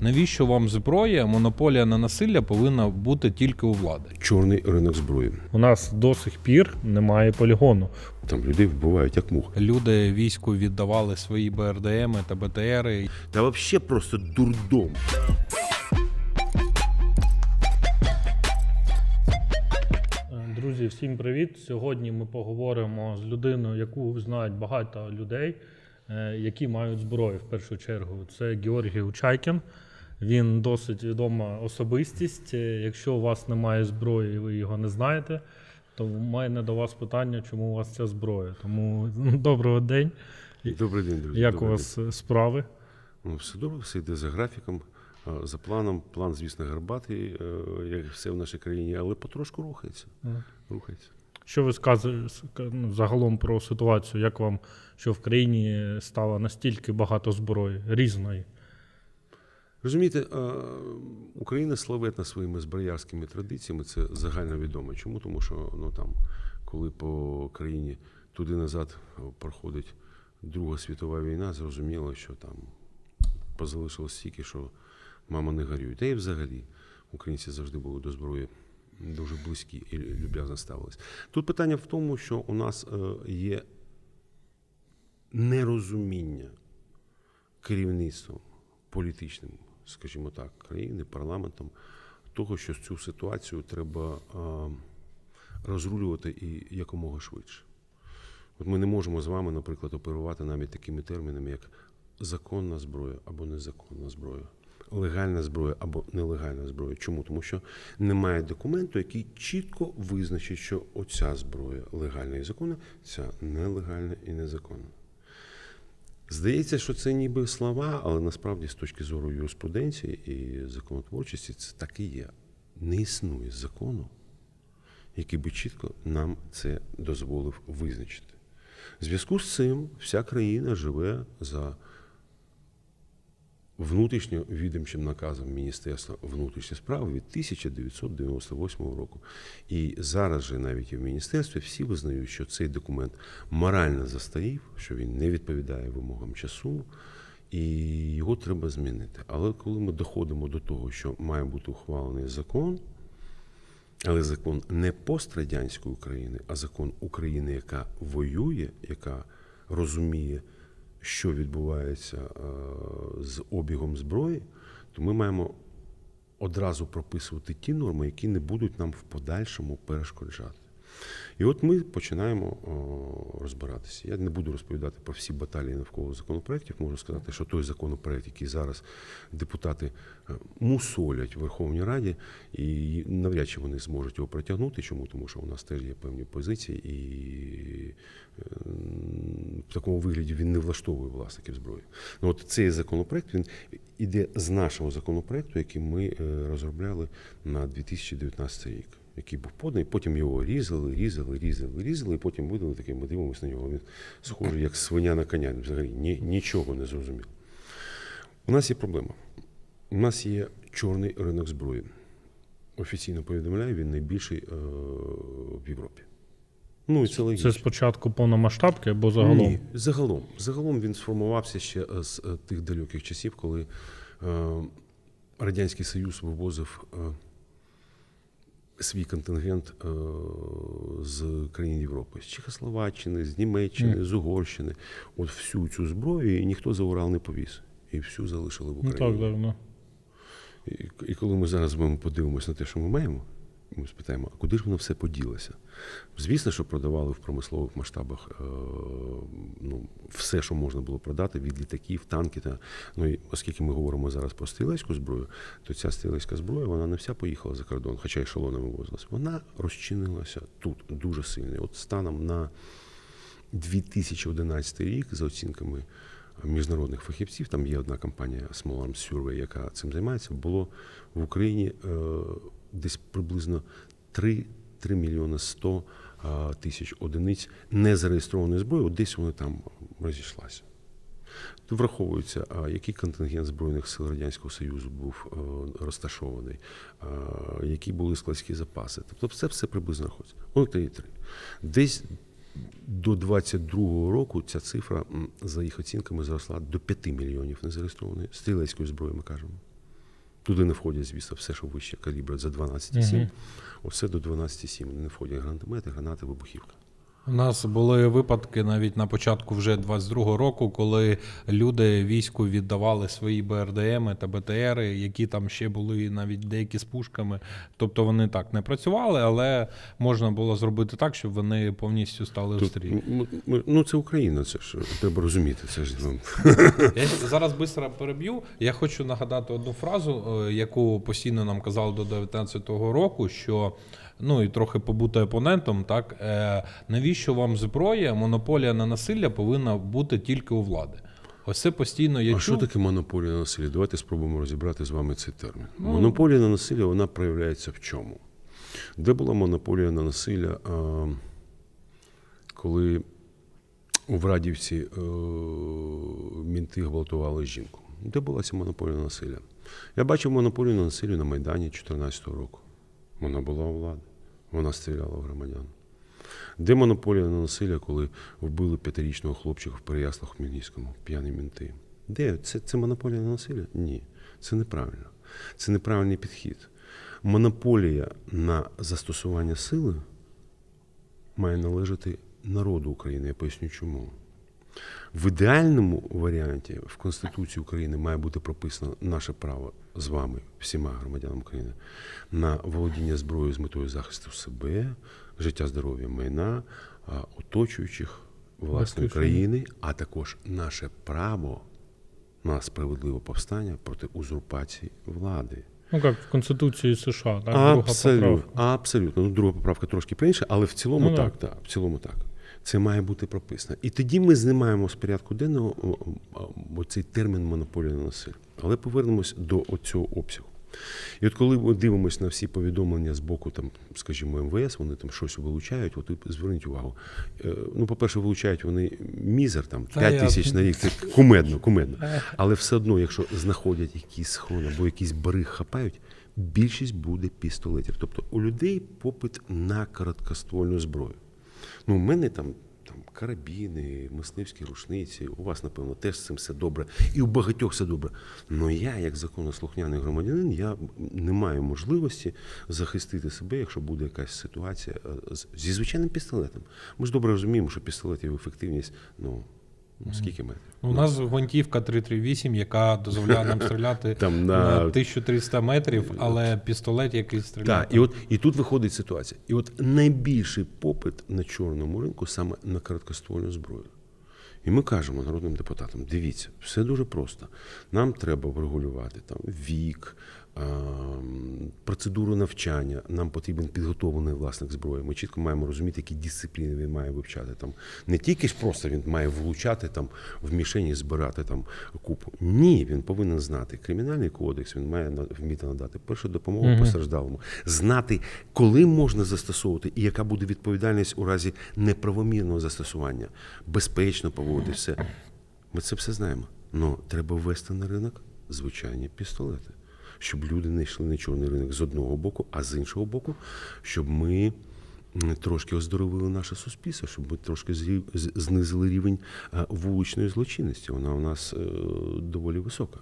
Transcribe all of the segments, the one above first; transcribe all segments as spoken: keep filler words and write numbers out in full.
Навіщо вам зброя? Монополія на насилля повинна бути тільки у влади. Чорний ринок зброї. У нас до сих пір немає полігону. Там людей вбивають, як мух. Люди війську віддавали свої Б Р Д Еми та Б Т Ери. Та взагалі просто дурдом. Друзі, всім привіт! Сьогодні ми поговоримо з людиною, яку знають багато людей, які мають зброю в першу чергу. Це Георгій Учайкін. Він досить відома особистість. Якщо у вас немає зброї і ви його не знаєте, то в мене до вас питання, чому у вас ця зброя. Тому доброго день. Добрий день, друзі. Як Добрий у вас день. Справи? Ну, все добре, все йде за графіком, за планом. План, звісно, гарбатий, як все в нашій країні, але потрошку рухається. Mm. рухається. Що ви сказали загалом про ситуацію? Як вам, що в країні стало настільки багато зброї, різної? Розумієте, Україна славетна своїми зброярськими традиціями, це загальновідомо. Чому? Тому що ну, там, коли по країні туди-назад проходить Друга світова війна, зрозуміло, що там позалишилось стільки, що мама не горює. Та і взагалі українці завжди були до зброї дуже близькі і люб'язно ставились. Тут питання в тому, що у нас є нерозуміння керівництвом політичним, скажімо так, країни, парламентом, того, що цю ситуацію треба розрулювати і якомога швидше. От ми не можемо з вами, наприклад, оперувати навіть такими термінами, як законна зброя або незаконна зброя, легальна зброя або нелегальна зброя. Чому? Тому що немає документу, який чітко визначить, що оця зброя легальна і законна, ця нелегальна і незаконна. Здається, що це ніби слова, але насправді з точки зору юриспруденції і законотворчості це так і є. Не існує закону, який би чітко нам це дозволив визначити. В зв'язку з цим вся країна живе за внутрішньовідомчим наказом Міністерства внутрішніх справ від тисяча дев'ятсот дев'яносто восьмого року. І зараз же навіть і в міністерстві всі визнають, що цей документ морально застарів, що він не відповідає вимогам часу, і його треба змінити. Але коли ми доходимо до того, що має бути ухвалений закон, але закон не пострадянської України, а закон України, яка воює, яка розуміє, що відбувається з обігом зброї, то ми маємо одразу прописувати ті норми, які не будуть нам в подальшому перешкоджати. І от ми починаємо розбиратися. Я не буду розповідати про всі баталії навколо законопроєктів. Можу сказати, що той законопроєкт, який зараз депутати мусолять в Верховній Раді, і навряд чи вони зможуть його протягнути. Чому? Тому що у нас теж є певні позиції, і в такому вигляді він не влаштовує власників зброї. Ну, от цей законопроєкт, він іде з нашого законопроєкту, який ми розробляли на дві тисячі дев'ятнадцятий рік. Який був поданий, потім його різали, різали, різали, різали, і потім видали таким, ми дивимося на нього, він схожий, як свиня на коня, взагалі ні, нічого не зрозуміло. У нас є проблема. У нас є чорний ринок зброї. Офіційно повідомляю, він найбільший е- в Європі. Ну, і це логічно. Це спочатку повномасштабки або загалом? Ні, загалом. Загалом він сформувався ще з тих далеких часів, коли е- Радянський Союз вивозив е- свій контингент е- з країн Європи, з Чехословаччини, з Німеччини, mm. з Угорщини. От всю цю зброю і ніхто за Урал не повіз. І всю залишили в Україні. Ну, так, давно. І, і коли ми зараз з вами подивимося на те, що ми маємо, ми спитаємо, а куди ж воно все поділося? Звісно, що продавали в промислових масштабах е- ну, все, що можна було продати, від літаків, танки. Та, ну, і оскільки ми говоримо зараз про стрілецьку зброю, то ця стрілецька зброя, вона не вся поїхала за кордон, хоча ешелонами вивозилась. Вона розчинилася тут дуже сильно. От станом на дві тисячі одинадцятий рік, за оцінками міжнародних фахівців, там є одна компанія Small Arms Survey, яка цим займається, було в Україні е- десь приблизно три мільйони сто тисяч одиниць незареєстрованої зброї, от десь вони там розійшлася. Враховується, який контингент Збройних сил Радянського Союзу був розташований, які були складські запаси. Тобто це все приблизно рахується. Воно три і три. Десь до двадцять другого року ця цифра, за їх оцінками, зросла до п'яти мільйонів незареєстрованої стрілецької зброї, ми кажемо. Туди не входять, звісно, все, що вище калібра за дванадцять сім. Угу. Оце до дванадцять сім не входять гранатомети, гранати, вибухівка. У нас були випадки навіть на початку вже двадцять другого року, коли люди війську віддавали свої Б Р Д Еми та Б Т Ери, які там ще були навіть деякі з пушками. Тобто вони так не працювали, але можна було зробити так, щоб вони повністю стали в стрій. Ну це Україна, це ж треба розуміти. Це ж... Я зараз швидко переб'ю. Я хочу нагадати одну фразу, яку постійно нам казали до дев'ятнадцятого року, що ну і трохи побути опонентом, так, е, навіщо вам зброя, монополія на насилля повинна бути тільки у влади. Ось це постійно я А чув. що таке монополія на насилля? Давайте спробуємо розібрати з вами цей термін. Ну, монополія на насилля, вона проявляється в чому? Де була монополія на насилля, а, коли у Врадівці а, мінти гвалтували жінку? Де була ця монополія на насилля? Я бачив монополію на насилля на Майдані дві тисячі чотирнадцятого року. Вона була у влади, вона стріляла в громадян. Де монополія на насилля, коли вбили п'ятирічного хлопчика в Переяслав-Хмельницькому, п'яні мінти? Де? Це, це монополія на насилля? Ні. Це неправильно. Це неправильний підхід. Монополія на застосування сили має належати народу України. Я поясню чому. В ідеальному варіанті в Конституції України має бути прописано наше право з вами, всіма громадянами України, на володіння зброєю з метою захисту себе, життя, здоров'я, майна, оточуючих власної країни, а також наше право на справедливе повстання проти узурпації влади. Ну, як в Конституції США, так? Абсолютно, друга поправка. абсолютно. Ну, друга поправка трошки інша, але в цілому ну, так, так, в цілому так. Це має бути прописано. І тоді ми знімаємо з порядку денного цей термін монополія на насилля. Але повернемось до цього обсягу. І от коли ми дивимося на всі повідомлення з боку, там, скажімо, Ем Ве Ес, вони там щось вилучають, от зверніть увагу. Ну, по-перше, вилучають вони мізер, там, п'ять тисяч на рік, це кумедно, кумедно. Але все одно, якщо знаходять якийсь схрон або якийсь бариг хапають, більшість буде пістолетів. Тобто у людей попит на короткоствольну зброю. Ну, у мене там, там карабіни, мисливські рушниці, у вас, напевно, теж з цим все добре. І у багатьох все добре. Но я, як законослухняний громадянин, я не маю можливості захистити себе, якщо буде якась ситуація зі звичайним пістолетом. Ми ж добре розуміємо, що пістолетів ефективність, ну, скільки метрів? У нас гвинтівка три тридцять вісім, яка дозволяє нам стріляти там на... на тисячу триста метрів, але пістолет, який стріляє. Так, і от і тут виходить ситуація. І от найбільший попит на чорному ринку саме на короткоствольну зброю. І ми кажемо народним депутатам, дивіться, все дуже просто. Нам треба врегулювати там вік, процедуру навчання, нам потрібен підготовлений власник зброї. Ми чітко маємо розуміти, які дисципліни він має вивчати. Там не тільки ж просто він має влучати там в мішені, збирати там купу. Ні, він повинен знати кримінальний кодекс, він має вміти надати першу допомогу mm-hmm. постраждалому, знати, коли можна застосовувати і яка буде відповідальність у разі неправомірного застосування, безпечно поводити все. Ми це все знаємо. Но треба ввести на ринок звичайні пістолети. Щоб люди не йшли на чорний ринок з одного боку, а з іншого боку, щоб ми трошки оздоровили наше суспільство, щоб ми трошки знизили рівень вуличної злочинності. Вона у нас доволі висока.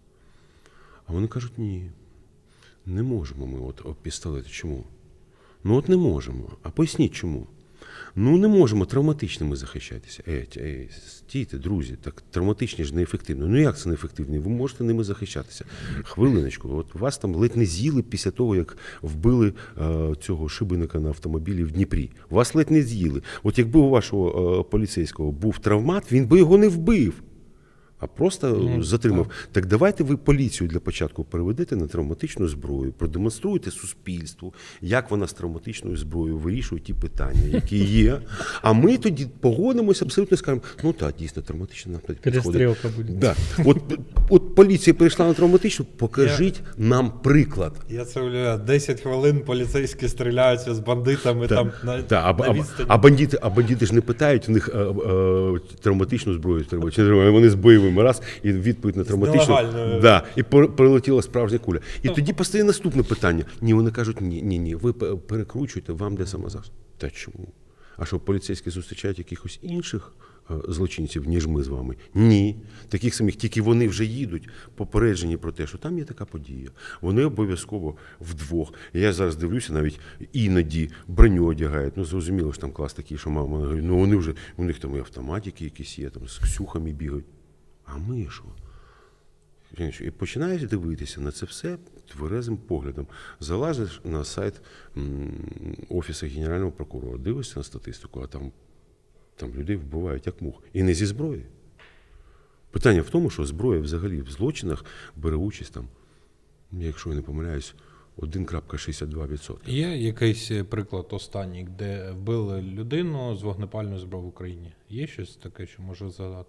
А вони кажуть, ні, не можемо ми от пістолети. Чому? Ну от не можемо. А поясніть, чому? Ну, не можемо травматичними захищатися. Ей, ей, стійте, друзі, так травматичні ж неефективно. Ну як це неефективно? Ви можете ними захищатися. Хвилиночку, от вас там ледь не з'їли після того, як вбили е, цього шибеника на автомобілі в Дніпрі. Вас ледь не з'їли. От якби у вашого е, поліцейського був травмат, він би його не вбив, а просто mm, затримав. Так. так давайте ви поліцію для початку переведете на травматичну зброю, продемонструєте суспільству, як вона з травматичною зброєю вирішує ті питання, які є. А ми тоді погодимося, абсолютно скажемо, ну так, дійсно, травматична нам підходить. Перестрілка буде. Да. От, от поліція перейшла на травматичну, покажіть я, нам приклад. Я це уявляю, десять хвилин поліцейські стріляються з бандитами. Да. Там, на, да. А, на а, а, бандити, а бандити ж не питають, у них а, а, травматичну зброю треба, чи не треба, вони з бойовим. Раз, і відповідь на травматичну. Да, і прилетіла справжня куля. І тоді постає наступне питання. Ні, вони кажуть, ні, ні, ні, ви перекручуєте, вам де самозахист. Та чому? А що, поліцейські зустрічають якихось інших злочинців, ніж ми з вами? Ні. Таких самих, тільки вони вже їдуть попереджені про те, що там є така подія. Вони обов'язково вдвох. Я зараз дивлюся, навіть іноді броню одягають. Ну, зрозуміло, що там клас такий, що мама говорить, ну вони вже, у них там і автоматики якісь є, там з ксюхами бігають. А ми що? І починаєш дивитися на це все тверезим поглядом. Залазиш на сайт Офісу Генерального прокурора, дивишся на статистику, а там, там людей вбивають як мух. І не зі зброї. Питання в тому, що зброя взагалі в злочинах бере участь там, якщо я не помиляюсь, один крапка шістдесят два відсотки. Є якийсь приклад останній, де вбили людину з вогнепальної зброї в Україні? Є щось таке, що може згадати?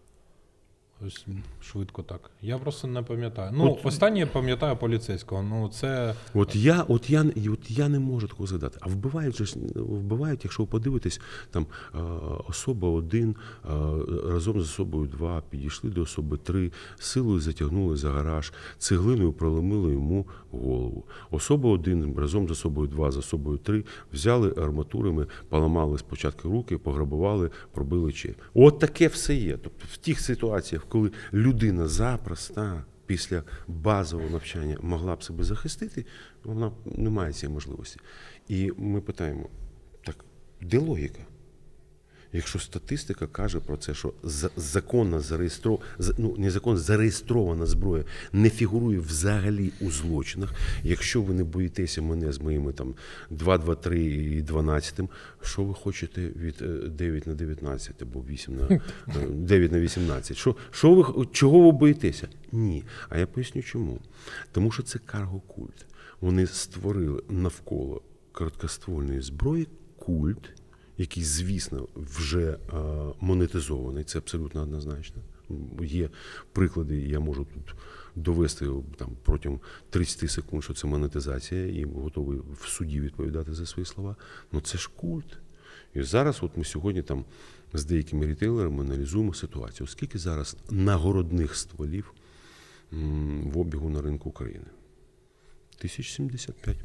Ось швидко так. Я просто не пам'ятаю. Ну, От, останнє я пам'ятаю поліцейського. Ну, це... От я, от, я, от я не можу такого згадати. А вбивають, же, вбивають, якщо ви подивитесь, там особа один, разом з особою два, підійшли до особи три, силою затягнули за гараж, цеглиною проломили йому голову. Особа один, разом з особою два, з особою три, взяли арматурами, поламали спочатку руки, пограбували, пробили череп. От таке все є. Тобто в тих ситуаціях, коли людина запросто після базового навчання могла б себе захистити, вона не має цієї можливості. І ми питаємо, так, де логіка? Якщо статистика каже про це, що законно зареєстрована, ну, не законно зареєстрована зброя не фігурує взагалі у злочинах, якщо ви не боїтеся мене з моїми там два, два, три і дванадцятим, що ви хочете від дев'ять на дев'ятнадцять або вісім на дев'ять на вісімнадцять? Що, що ви, чого ви боїтеся? Ні. А я поясню чому. Тому що це карго-культ. Вони створили навколо короткоствольної зброї культ, який, звісно, вже е, монетизований, це абсолютно однозначно. Є приклади, я можу тут довести там, протягом тридцять секунд, що це монетизація, і готовий в суді відповідати за свої слова. Ну це ж культ. І зараз от ми сьогодні там з деякими рітейлерами аналізуємо ситуацію. Скільки зараз нагородних стволів м, в обігу на ринку України? тисяч сімдесят п'ять.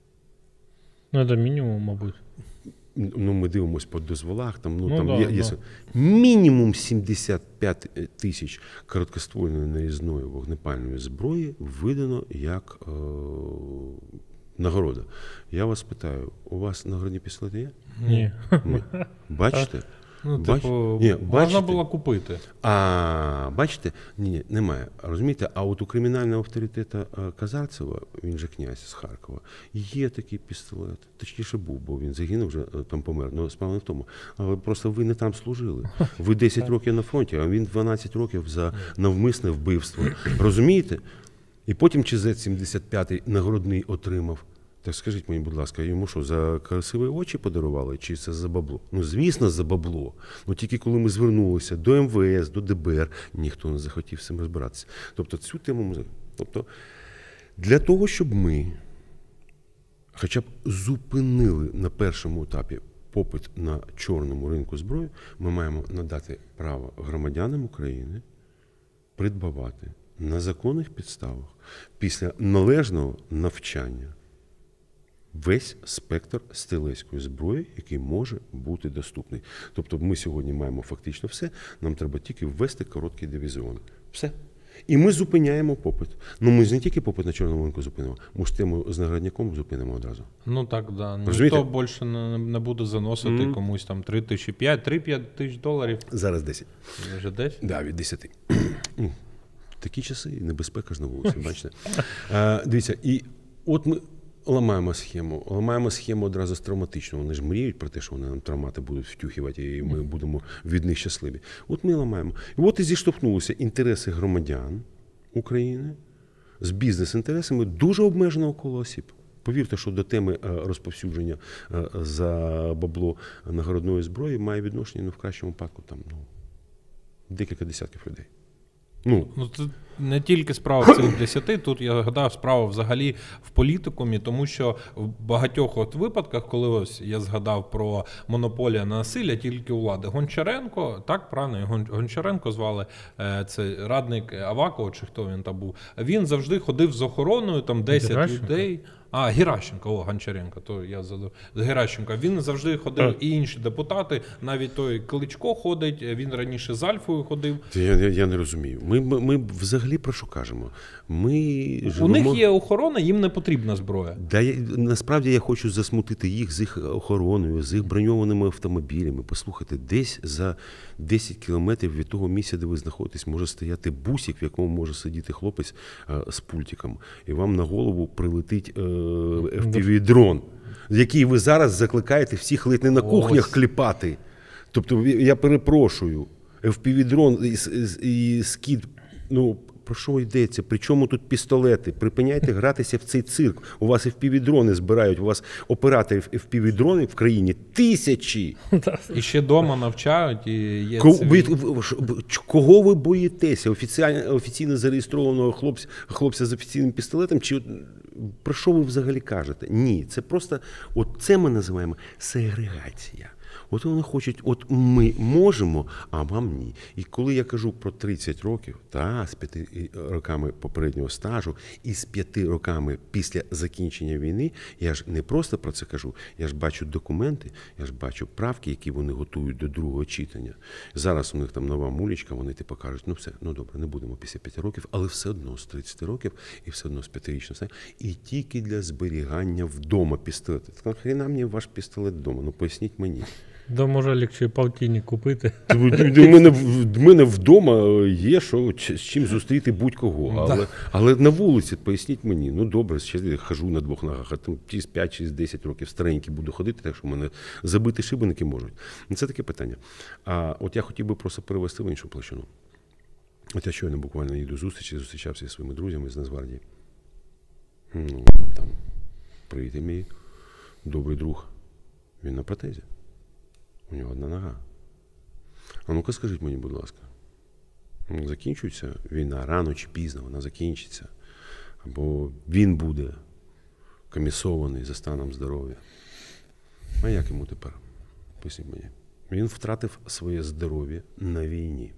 Ну, це мінімум, мабуть. Ну, ми дивимося по дозволах, там, ну, ну там да, є, є да. мінімум сімдесят п'ять тисяч короткоствольної нарізної вогнепальної зброї видано як е- нагорода. Я вас питаю, у вас нагородні пістолети є? Ні. Ні. Бачите? Ну, Бач... типу, Ні, можна бачите? було купити. А, бачите? Ні, ні, немає. Розумієте, а от у кримінального авторитета Казарцева, він же князь з Харкова, є такий пістолет. Точніше був, бо він загинув, вже там помер. Ну, справа не в тому. Але просто ви не там служили. Ви десять років на фронті, а він дванадцять років за навмисне вбивство. Розумієте? І потім Че Зет сімдесят п'ять нагородний отримав. Так скажіть мені, будь ласка, йому що, за красиві очі подарували, чи це за бабло? Ну, звісно, за бабло. Ну, тільки коли ми звернулися до Ем Ве Ес, до Де Бе Ер, ніхто не захотів з цим розбиратися. Тобто, цю тему ми... Тобто, для того, щоб ми хоча б зупинили на першому етапі попит на чорному ринку зброї, ми маємо надати право громадянам України придбавати на законних підставах після належного навчання весь спектр стрілецької зброї, який може бути доступний. Тобто ми сьогодні маємо фактично все, нам треба тільки ввести короткий дивізіон. Все. І ми зупиняємо попит. Ну ми ж не тільки попит на чорному ринку зупинимо, ми ж тему з наградником зупинимо одразу. Ну так, да. Розумієте? Ніхто більше не, не буде заносити mm-hmm. комусь там три тисячі п'ять, три-п'ять тисяч доларів. Зараз десять. Вже десять? Так, да, від десяти. Такі часи, небезпека ж на вулиці, бачите. А, дивіться, і от ми ламаємо схему, ламаємо схему одразу з травматичного. Вони ж мріють про те, що вони нам травмати будуть втюхувати, і ми будемо від них щасливі. От ми ламаємо. І от і зіштовхнулися інтереси громадян України з бізнес-інтересами дуже обмеженого кола осіб. Повірте, що до теми розповсюдження за бабло нагородної зброї має відношення, ну, в кращому випадку, там, ну, декілька десятків людей. Ну, ну, тут не тільки справа в цих десяти, тут, я гадав, справа взагалі в політикумі, тому що в багатьох от випадках, коли ось я згадав про монополія на насилля, тільки у влади. Гончаренко, так, правильно, Гончаренко звали, це радник Авакова, чи хто він там був, він завжди ходив з охороною, там десять людей. А, Геращенко, о, Гончаренко, то я задав. Геращенко, він завжди ходив, А. і інші депутати, навіть той Кличко ходить, він раніше з Альфою ходив. Я, я, я не розумію. Ми, ми, ми взагалі про що кажемо? Ми У живемо... них є охорона, їм не потрібна зброя. Да, я, насправді я хочу засмутити їх з їх охороною, з їх броньованими автомобілями. Послухайте, десь за десять кілометрів від того місця, де ви знаходитесь, може стояти бусик, в якому може сидіти хлопець е, з пультиком. І вам на голову прилетить е, еф пі ві-дрон, який ви зараз закликаєте всіх ледь не на кухнях Ось. кліпати. Тобто, я перепрошую, еф пі ві-дрон і, і, і скид, ну, про що йдеться? При чому тут пістолети? Припиняйте гратися в цей цирк. У вас еф пі ві-дрони збирають, у вас операторів еф пі ві-дронів в країні тисячі. І ще вдома навчають, і є Ко- цивільні. ви- ви- ш- ч- Кого ви боїтеся? Офіціально, офіційно зареєстрованого хлопця, хлопця з офіційним пістолетом? Чи от, про що ви взагалі кажете? Ні, це просто, от це ми називаємо сегрегація. От вони хочуть, от ми можемо, а вам ні. І коли я кажу про тридцять років, та з п'яти роками попереднього стажу і з п'яти роками після закінчення війни, я ж не просто про це кажу, я ж бачу документи, я ж бачу правки, які вони готують до другого читання. Зараз у них там нова мулічка, вони типу кажуть, ну все, ну добре, не будемо після п'яти років, але все одно з тридцяти років і все одно з п'ятирічного стажу. І тільки для зберігання вдома пістолету. Так нахрена мені ваш пістолет вдома? Ну поясніть мені. Да, може легше полтинник купити. У мене, в мене вдома є, що з чим зустріти будь-кого. Але, але на вулиці, поясніть мені, ну добре, ще я хожу на двох ногах, а там через п'ять-десять років старенький буду ходити, так що в мене забити шибеники можуть. Це таке питання. А от я хотів би просто перевести в іншу площину. От я щойно буквально їду зустрічі, зустрічався зі своїми друзями з Нацгвардії. Ну, там, привіт, мій добрий друг, він на протезі. У нього одна нога. А ну-ка скажіть мені, будь ласка, закінчується війна рано чи пізно, вона закінчиться. Або він буде комісований за станом здоров'я. А як йому тепер? Поясніть мені. Він втратив своє здоров'я на війні,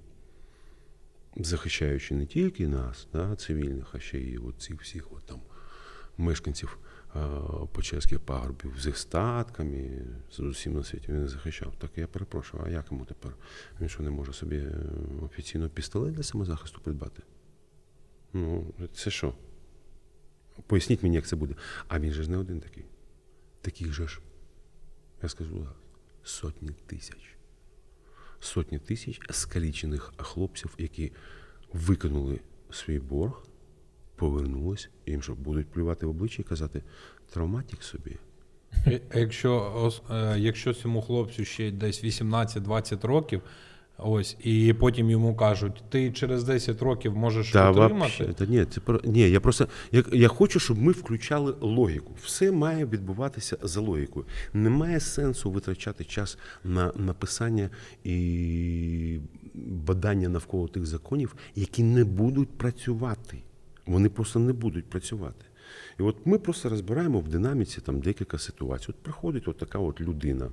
захищаючи не тільки нас, да, цивільних, а ще й от цих всіх от там мешканців Печерських пагорбів з їх статками, з усім на світі він захищав. Так я перепрошую, а як йому тепер? Він що, не може собі офіційно пістолет для самозахисту придбати? Ну, це що? Поясніть мені, як це буде. А він же ж не один такий. Таких же ж, я скажу, сотні тисяч. Сотні тисяч скалічених хлопців, які виконали свій борг, повернулись, і їм що, будуть плювати в обличчя і казати, травматик собі. А Якщо, ос- е, якщо цьому хлопцю ще десь вісімнадцять-двадцять років, ось, і потім йому кажуть, ти через десять років можеш Та, отримати. вообще, та ні, це про ні, я просто я, я хочу, щоб ми включали логіку. Все має відбуватися за логікою. Немає сенсу витрачати час на написання і бадання навколо тих законів, які не будуть працювати. Вони просто не будуть працювати. І от ми просто розбираємо в динаміці там декілька ситуацій. От приходить от така от людина.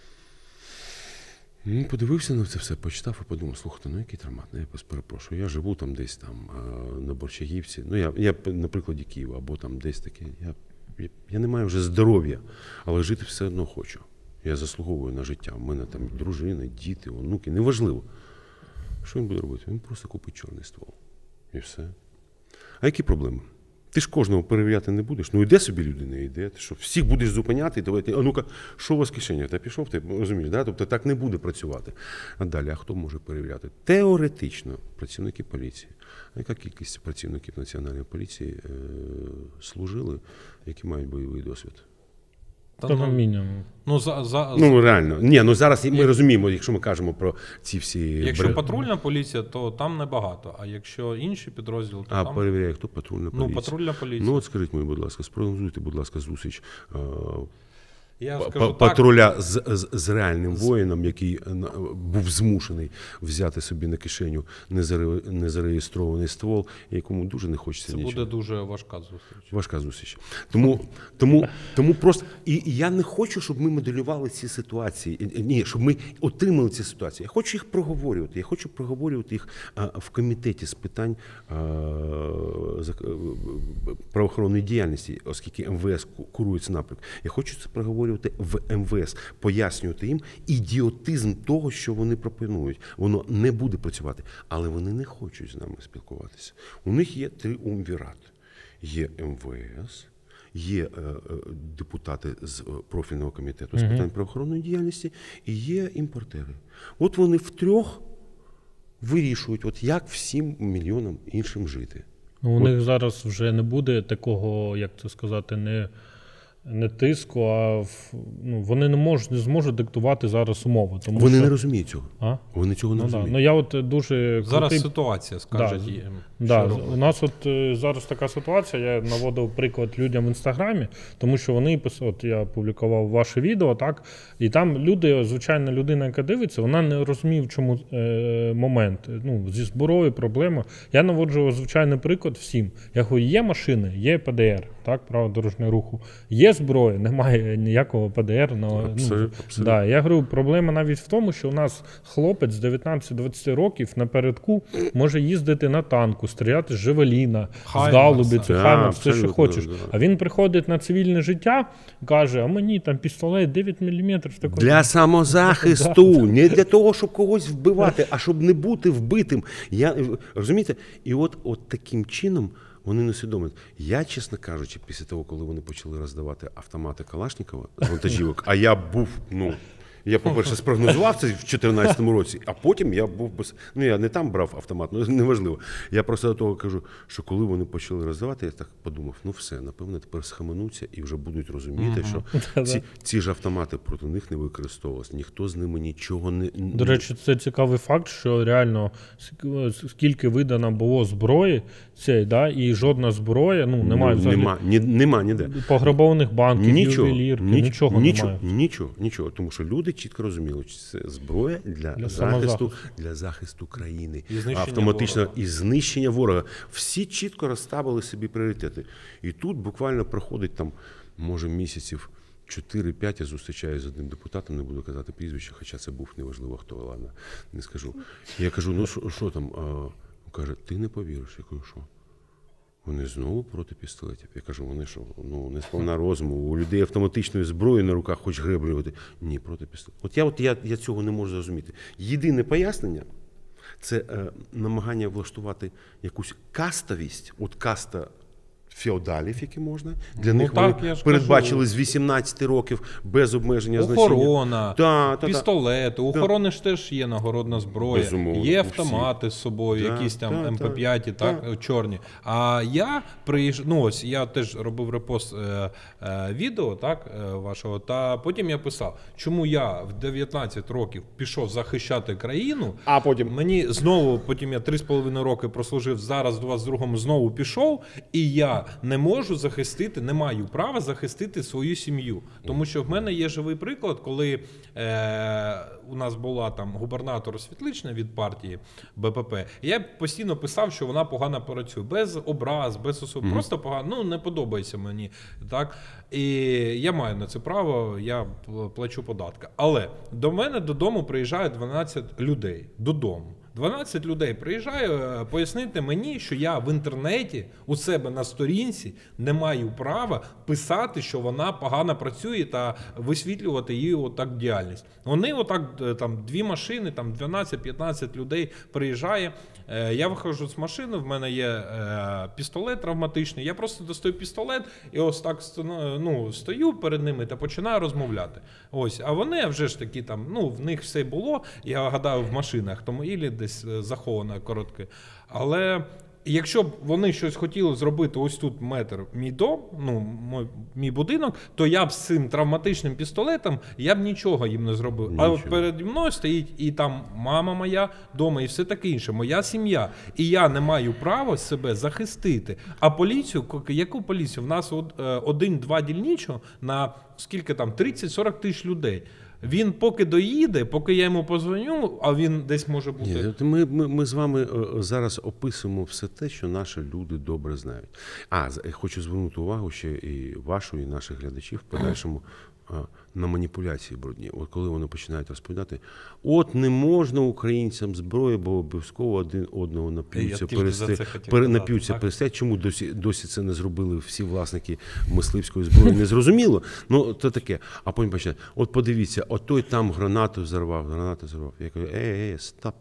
Ну, подивився на це все, почитав і подумав, слухайте, ну який травмат, ну, я перепрошую, я живу там десь там на Борщагівці, ну я, я на прикладі Києва, або там десь таке, я, я, я не маю вже здоров'я, але жити все одно хочу. Я заслуговую на життя, у мене там дружина, діти, онуки, неважливо. Що він буде робити? Він просто купить чорний ствол. І все. А які проблеми? Ти ж кожного перевіряти не будеш. Ну йде собі людина, йде. Ти що, всіх будеш зупиняти і давайте, а ну-ка, що у вас в кишені? Та пішов, ти розумієш, да? Тобто так не буде працювати. А далі, а хто може перевіряти? Теоретично працівники поліції. А яка кількість працівників Національної поліції е- служили, які мають бойовий досвід? Та, Того ну, мінімум. ну, за, за, Ну реально. Ні, ну зараз ми розуміємо, якщо ми кажемо про ці всі... якщо бре- патрульна поліція, то там небагато, а якщо інші підрозділи, то А там... перевіряє, хто патрульна поліція? Ну, патрульна поліція. Ну от скажіть мені, будь ласка, спрогнозуйте, будь ласка, зустріч. Я па- скажу па- так. патруля з, з, з реальним воїном, який е, на- був змушений взяти собі на кишеню незаре- незареєстрований ствол, якому дуже не хочеться Це нічого. буде дуже важка зустріч. Важка зустріч. Тому, тому, тому просто і, і я не хочу, щоб ми моделювали ці ситуації. І- і- Ні, щоб ми отримали ці ситуації. Я хочу їх проговорювати. Я хочу проговорювати їх а, в комітеті з питань а, зак- е, правоохоронної діяльності, оскільки ем ве ес ку- курує цей напрямок. Я хочу це проговорювати в ем ве ес, пояснювати їм ідіотизм того, що вони пропонують. Воно не буде працювати, але вони не хочуть з нами спілкуватися. У них є триумвірат. Є ем ве ес, є е, е, депутати з е, профільного комітету з питань правоохоронної діяльності і є імпортери. От вони втрьох вирішують, от як всім мільйонам іншим жити. Ну, у них зараз вже не буде такого, як це сказати, не, не тиску, а в, ну, вони не можуть, не зможуть диктувати зараз умови. Тому Вони що... не розуміють цього. А? Вони цього не Ну, да. розуміють. Ну, я от дуже Зараз крутий... ситуація, скажуть Да, їм. Да, що у робити. нас от е, зараз така ситуація, я наводив приклад людям в Інстаграмі, тому що вони писали, от я публікував ваше відео, так, і там люди, звичайна людина, яка дивиться, вона не розуміє, в чому е, момент. Ну, зі зброєю проблема. Я наводжу звичайний приклад всім. Я говорю, є машини, є пе де ер, так, право дорожнього руху, є зброя, немає ніякого пе де ер. На, Абсолютно, ну, абсолютно. Да, я говорю, проблема навіть в тому, що у нас хлопець з дев'ятнадцяти-двадцяти років напередку може їздити на танку, стріляти з Жавеліна, з Хаймерса. гаубиці, Да, Хаймерс, все, що абсолютно, хочеш. да. А він приходить на цивільне життя, каже, а мені там пістолет дев'ять міліметрів. Такий. Для самозахисту, не для того, щоб когось вбивати, а щоб не бути вбитим. Я, розумієте? І от, от таким чином вони не усвідомлюють. Я, чесно кажучи, після того, коли вони почали роздавати автомати Калашнікова з вантажівок, а я був, ну, я, по-перше, спрогнозував це в дві тисячі чотирнадцятому році, а потім я був без... Ну, я не там брав автомат, ну, неважливо. Я просто до того кажу, що коли вони почали роздавати, я так подумав, ну все, напевно, тепер схаменуться і вже будуть розуміти, що ці, ці ж автомати проти них не використовувалися, ніхто з ними нічого не... До речі, це цікавий факт, що реально ск- скільки видано було зброї, цей, да, і жодна зброя, ну, немає взагалі Нема, ні, нема ніде. пограбованих банків, Нічого, ювелірки, ніч- нічого, нічого, немає. нічого, нічого, тому що люди чітко розуміли, що це зброя для, Для захисту, самозахисту. для захисту країни, І знищення автоматично ворога. і знищення ворога. Всі чітко розставили собі пріоритети. І тут буквально проходить там, може, місяців чотири-п'ять, я зустрічаюся з одним депутатом, не буду казати прізвище, хоча це був неважливо хто, ладно, не скажу. Я кажу, ну що, що там? А, він каже, ти не повіриш. Я кажу, що? Вони знову проти пістолетів. Я кажу, вони що, ну, не сповна розуму, у людей автоматичної зброї на руках хоч греблювати. Ні, проти пістолетів. От я, от я, я цього не можу зрозуміти. Єдине пояснення – це е, намагання влаштувати якусь кастовість, от каста феодалів, які можна. Для Ну, них так, вони я ж передбачили кажу. з вісімнадцяти років без обмеження значення. Охорона, Та, та, та. пістолети. У охорони ж теж є нагородна зброя, Безумовно, є у автомати з собою, Та, якісь там та, ем пе та, п'ять, так, та. чорні. А я приїжджав, ну ось я теж робив репост е, е, відео, так, е, вашого, та потім я писав, чому я в дев'ятнадцять років пішов захищати країну, А потім мені знову, потім я три з половиною роки прослужив, зараз в двадцять другому знову пішов, і я не можу захистити, не маю права захистити свою сім'ю. Тому що в мене є живий приклад, коли е, у нас була там губернатор Світлична від партії Бе Пе Пе, і я постійно писав, що вона погано працює, без образ, без особ, mm-hmm. просто погано, ну не подобається мені, так, і я маю на це право, я плачу податки. Але до мене додому приїжджає дванадцять людей, додому. дванадцять людей приїжджає пояснити мені, що я в інтернеті у себе на сторінці не маю права писати, що вона погано працює та висвітлювати її отак діяльність. Вони отак, там дві машини, там дванадцять-п'ятнадцять людей приїжджає. Я виходжу з машини, в мене є е, пістолет травматичний, я просто достаю пістолет і ось так ну, стою перед ними та починаю розмовляти. Ось, а вони вже ж такі там, ну, в них все було, я гадаю, в машинах, тому ілі десь заховано коротке. Але якщо б вони щось хотіли зробити ось тут метр мій дом, ну, мій, мій будинок, то я б з цим травматичним пістолетом, я б нічого їм не зробив. Нічого. А от переді мною стоїть і там мама моя вдома і все таке інше, моя сім'я. І я не маю права себе захистити. А поліцію, яку поліцію? В нас один-два дільничого на скільки там, тридцять-сорок тисяч людей. Він поки доїде, поки я йому позвоню, а він десь може бути... Ні, ми, ми, ми з вами зараз описуємо все те, що наші люди добре знають. А, я хочу звернути увагу ще і вашу, і наших глядачів в подальшому на маніпуляції брудні. От коли вони починають розповідати, от не можна українцям зброю, бо обов'язково один одного нап'ються, перестрі... пере... нап'ються, перестрять. Чому досі, досі це не зробили всі власники мисливської зброї? Не зрозуміло. Ну, то таке. А потім починають, от подивіться, от той там гранату взорвав, гранату взорвав. Я кажу, ей, ей, стоп.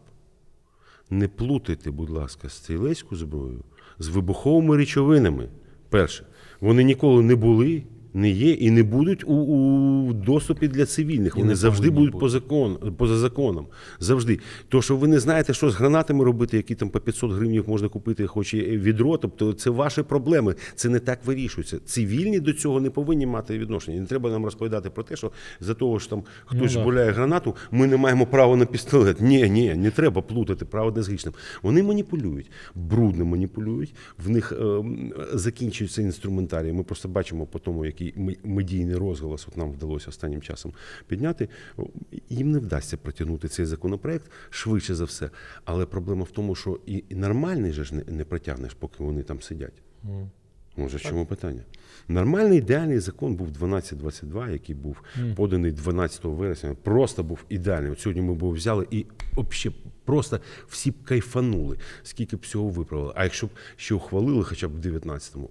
Не плутайте, будь ласка, стрілецьку зброю з вибуховими речовинами. Перше, вони ніколи не були, не є і не будуть у, у доступі для цивільних. Вони завжди будуть по закон, поза законом. Завжди. То, що ви не знаєте, що з гранатами робити, які там по п'ятсот гривень можна купити, хоч і відро, тобто це ваші проблеми. Це не так вирішується. Цивільні до цього не повинні мати відношення. Не треба нам розповідати про те, що за того, що там хтось ну, буляє гранату, ми не маємо права на пістолет. Ні, ні, не треба плутати право одне з грішним. Вони маніпулюють, брудно маніпулюють, в них е, закінчується інструментарій. Ми просто бачимо по тому, які медійний розголос от нам вдалося останнім часом підняти, їм не вдасться протягнути цей законопроект швидше за все. Але проблема в тому, що і нормальний же ж не, не протягнеш, поки вони там сидять. Mm. Може, в чому питання? Нормальний ідеальний закон був дванадцять двадцять два, який був mm. поданий дванадцятого вересня. Просто був ідеальний. От сьогодні ми б його взяли і взагалі просто всі б кайфанули, скільки б всього виправили. А якщо б ще ухвалили хоча б в дев'ятнадцятому,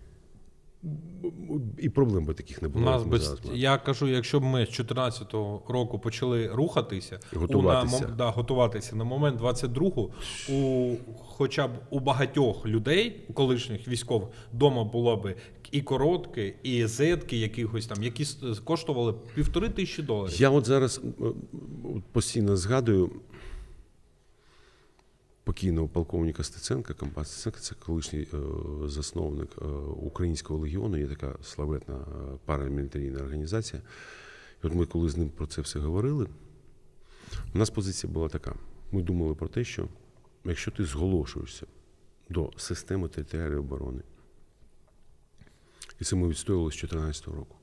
і проблем би таких не було. У нас без... Я кажу, якщо б ми з чотирнадцятого року почали рухатися, готуватися. У, на, да, готуватися на момент двадцять другого, у, хоча б у багатьох людей, у колишніх військових, вдома було б і коротки, і зетки якихось там, які коштували півтори тисячі доларів. Я от зараз постійно згадую покійного полковника Стеценка, комбат Стеценка, це колишній е, засновник е, Українського легіону, є така славетна е, парамілітарійна організація. І от ми коли з ним про це все говорили, у нас позиція була така. Ми думали про те, що якщо ти зголошуєшся до системи територіальної оборони, і це ми відстоювали з дві тисячі чотирнадцятого року,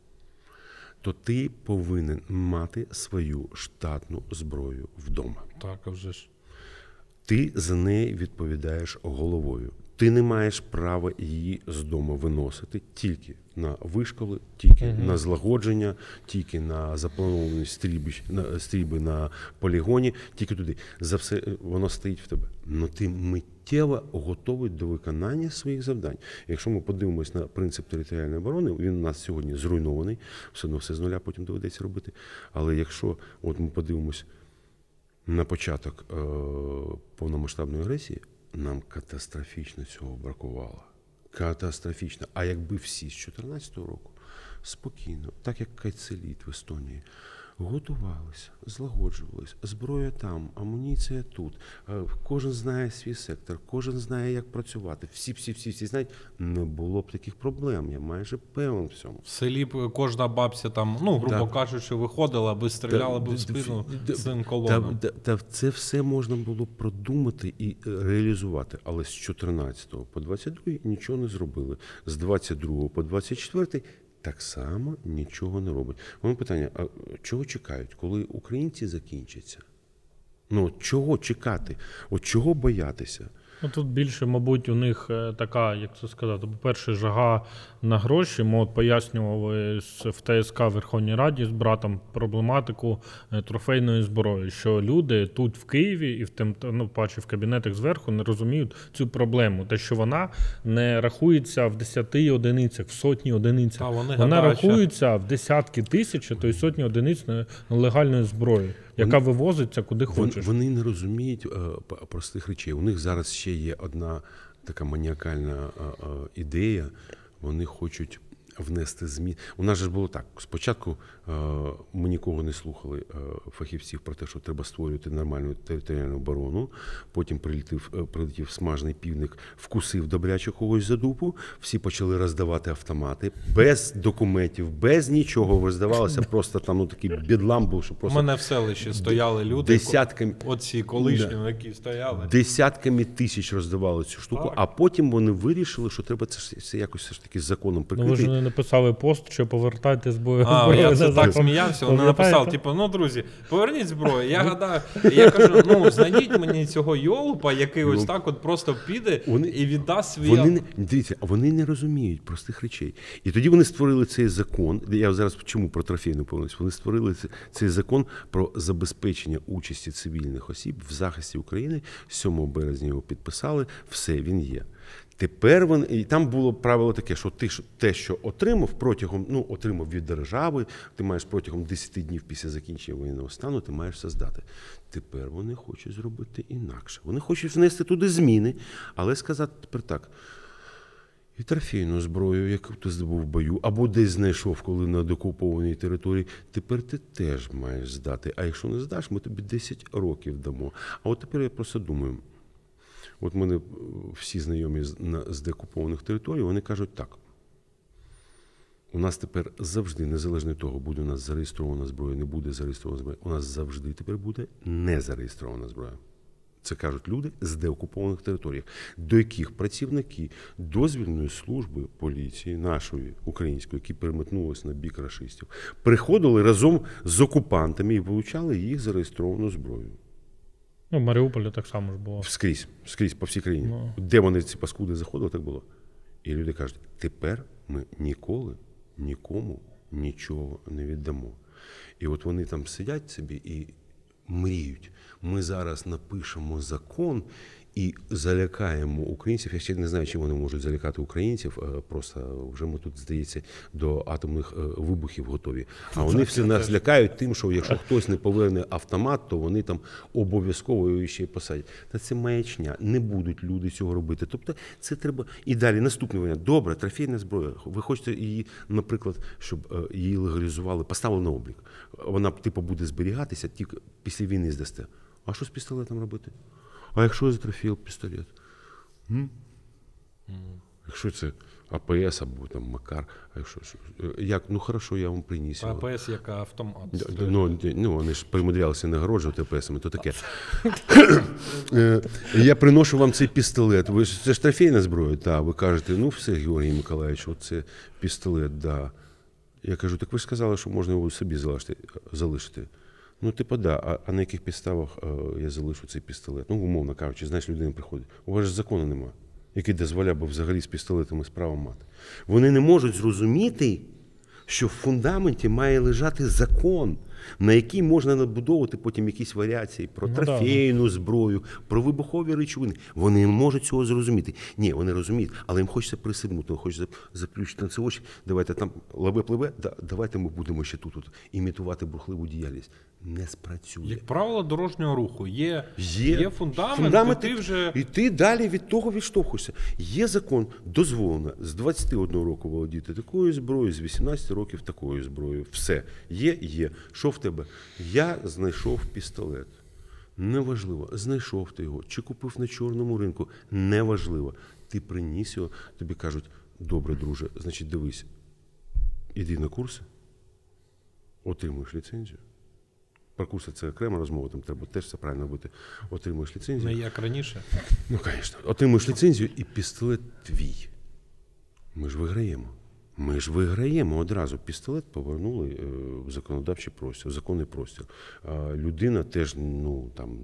то ти повинен мати свою штатну зброю вдома. Так, а вже ж. Ти за неї відповідаєш головою. Ти не маєш права її з дому виносити тільки на вишколи, тільки uh-huh. на злагодження, тільки на заплановані стрільби, на стрільби на полігоні, тільки туди. За все воно стоїть в тебе. Но ти миттєво готовий до виконання своїх завдань. Якщо ми подивимось на принцип територіальної оборони, він у нас сьогодні зруйнований, все одно все з нуля потім доведеться робити. Але якщо от ми подивимось на початок е- повномасштабної агресії, нам катастрофічно цього бракувало. Катастрофічно. А якби всі з дві тисячі чотирнадцятого року спокійно, так як Кайцеліт в Естонії, готувалися, злагоджувалися, зброя там, амуніція тут, кожен знає свій сектор, кожен знає, як працювати, всі-всі-всі знають, не було б таких проблем, я майже певен в цьому. В селі б кожна бабця там, ну, грубо так. кажучи, виходила, аби стріляла б в спину цим колонам. Та, та, та це все можна було продумати і реалізувати, але з чотирнадцятого по двадцять другий нічого не зробили. З двадцять другого по двадцять четвертий так само нічого не робить. Воно питання, а чого чекають, коли українці закінчаться? Ну, чого чекати? От чого боятися? Ну, тут більше, мабуть, у них така, як це сказати, по-перше, жага на гроші. Ми от пояснювали в ТСК Верховній Раді з братом проблематику трофейної зброї, що люди тут в Києві і в тим, ну, паче в кабінетах зверху не розуміють цю проблему. Те, що вона не рахується в десяти одиницях, в сотні одиницях. А вони вона гадають, рахується в десятки тисяч, то й сотні одиниць нелегальної зброї, яка вони, вивозиться куди хочеш. Вони не розуміють е, простих речей. У них зараз ще є одна така маніакальна е, е, ідея. Вони хочуть внести зміни. У нас же ж було так. Спочатку е, ми нікого не слухали е, фахівців про те, що треба створювати нормальну територіальну оборону. Потім прилетів, е, прилетів смажений півник, вкусив добряче когось за дупу. Всі почали роздавати автомати. Без документів, без нічого роздавалося. Просто там ну, такий бедлам був, що У просто... мене в селищі стояли люди, Десятками... оці колишні, Да. які стояли. Десятками тисяч роздавали цю штуку, Так. а потім вони вирішили, що треба це, це якось все ж таки законом Ну, ви прикрити. ж не написали пост, що повертайте зброю. А, я це назад. так сміявся, вони Пам'ятаєте? написали, типу, ну, друзі, поверніть зброю. Я гадаю, я кажу, ну, знайдіть мені цього йолупа, який ось Ну, так от просто піде вони- і віддасть свій... Вони не дивіться, вони не розуміють простих речей. І тоді вони створили цей закон. Я зараз чому про трофейну повністю? Вони створили цей, цей закон про забезпечення участі цивільних осіб в захисті України. сьомого березня його підписали. Все, він є. Тепер вони, і там було правило таке, що ти ж те, що отримав протягом, ну, отримав від держави, ти маєш протягом десять днів після закінчення воєнного стану, ти маєш це здати. Тепер вони хочуть зробити інакше. Вони хочуть внести туди зміни, але сказати тепер так. І трофейну зброю, яку ти здобув в бою, або десь знайшов, коли на деокупованій території, тепер ти теж маєш здати. А якщо не здаш, ми тобі десять років дамо. А от тепер я просто думаю, от мене всі знайомі з, на, з деокупованих територій, вони кажуть так. У нас тепер завжди, незалежно від того, буде у нас зареєстрована зброя, не буде зареєстрована зброя, у нас завжди тепер буде незареєстрована зброя. Це кажуть люди з деокупованих територій, до яких працівники дозвільної служби поліції, нашої, української, які переметнулися на бік рашистів, приходили разом з окупантами і вилучали їх зареєстровану зброю. Ну, в Маріуполі так само ж було. Скрізь, скрізь, по всій країні. Ну. Де вони, ці паскуди, заходили, так було. І люди кажуть, тепер ми ніколи нікому нічого не віддамо. І от вони там сидять собі і мріють. Ми зараз напишемо закон і залякаємо українців. Я ще не знаю, чим вони можуть залякати українців. Просто вже ми тут, здається, до атомних вибухів готові. А вони всі нас лякають тим, що якщо хтось не поверне автомат, то вони там обов'язково його ще й посадять. Та це маячня. Не будуть люди цього робити. Тобто це треба... І далі наступне варіант. Добре, трофейна зброя. Ви хочете її, наприклад, щоб її легалізували, поставили на облік. Вона, типу, буде зберігатися, тільки після війни здасте. А що з пістолетом робити? А якщо затрофіїв пістолет? М? Mm. Якщо це АПС або там Макар, а якщо як, ну хорошо, я вам приніс. АПС як автомат. Ну, ну вони ж примудрялися нагороджувати АПСами, то таке. Я приношу вам цей пістолет. Ви ж це ж трофейна зброя, так. Ви кажете, ну все, Георгій Миколаївич, оце пістолет, да. Я кажу, так ви ж сказали, що можна його собі залишити. Ну, типу, да, а, а на яких підставах а, я залишу цей пістолет? Ну, умовно кажучи, знаєш, людина приходить. У вас ж закону немає, який дозволяє би взагалі з пістолетами справу мати. Вони не можуть зрозуміти, що в фундаменті має лежати закон, на який можна набудовувати потім якісь варіації про ну, трофейну да. зброю, про вибухові речовини. Вони не можуть цього зрозуміти. Ні, вони розуміють, але їм хочеться присипнути, хочеться заплющити на це очі. Давайте там лаве-пливе, да, давайте ми будемо ще тут, тут імітувати бурхливу діяльність. Не спрацює. Як правило дорожнього руху. Є, є, є фундамент, фундамент, і ти вже... І ти далі від того відштовхуєшся. Є закон, дозволено з двадцяти одного року володіти такою зброєю, з вісімнадцяти років такою зброєю. Все. Є, є. Що в тебе? Я знайшов пістолет. Неважливо, знайшов ти його, чи купив на чорному ринку. Неважливо. Ти приніс його, тобі кажуть, добре, друже, значить, дивись, іди на курси, отримуєш ліцензію. Про курси це окрема розмова, там треба теж все правильно робити. Отримуєш ліцензію. Не як раніше. Ну, звісно. Отримуєш ліцензію і пістолет твій. Ми ж виграємо. Ми ж виграємо одразу. Пістолет повернули в законодавчий простір, в законний простір. А людина теж, ну, там...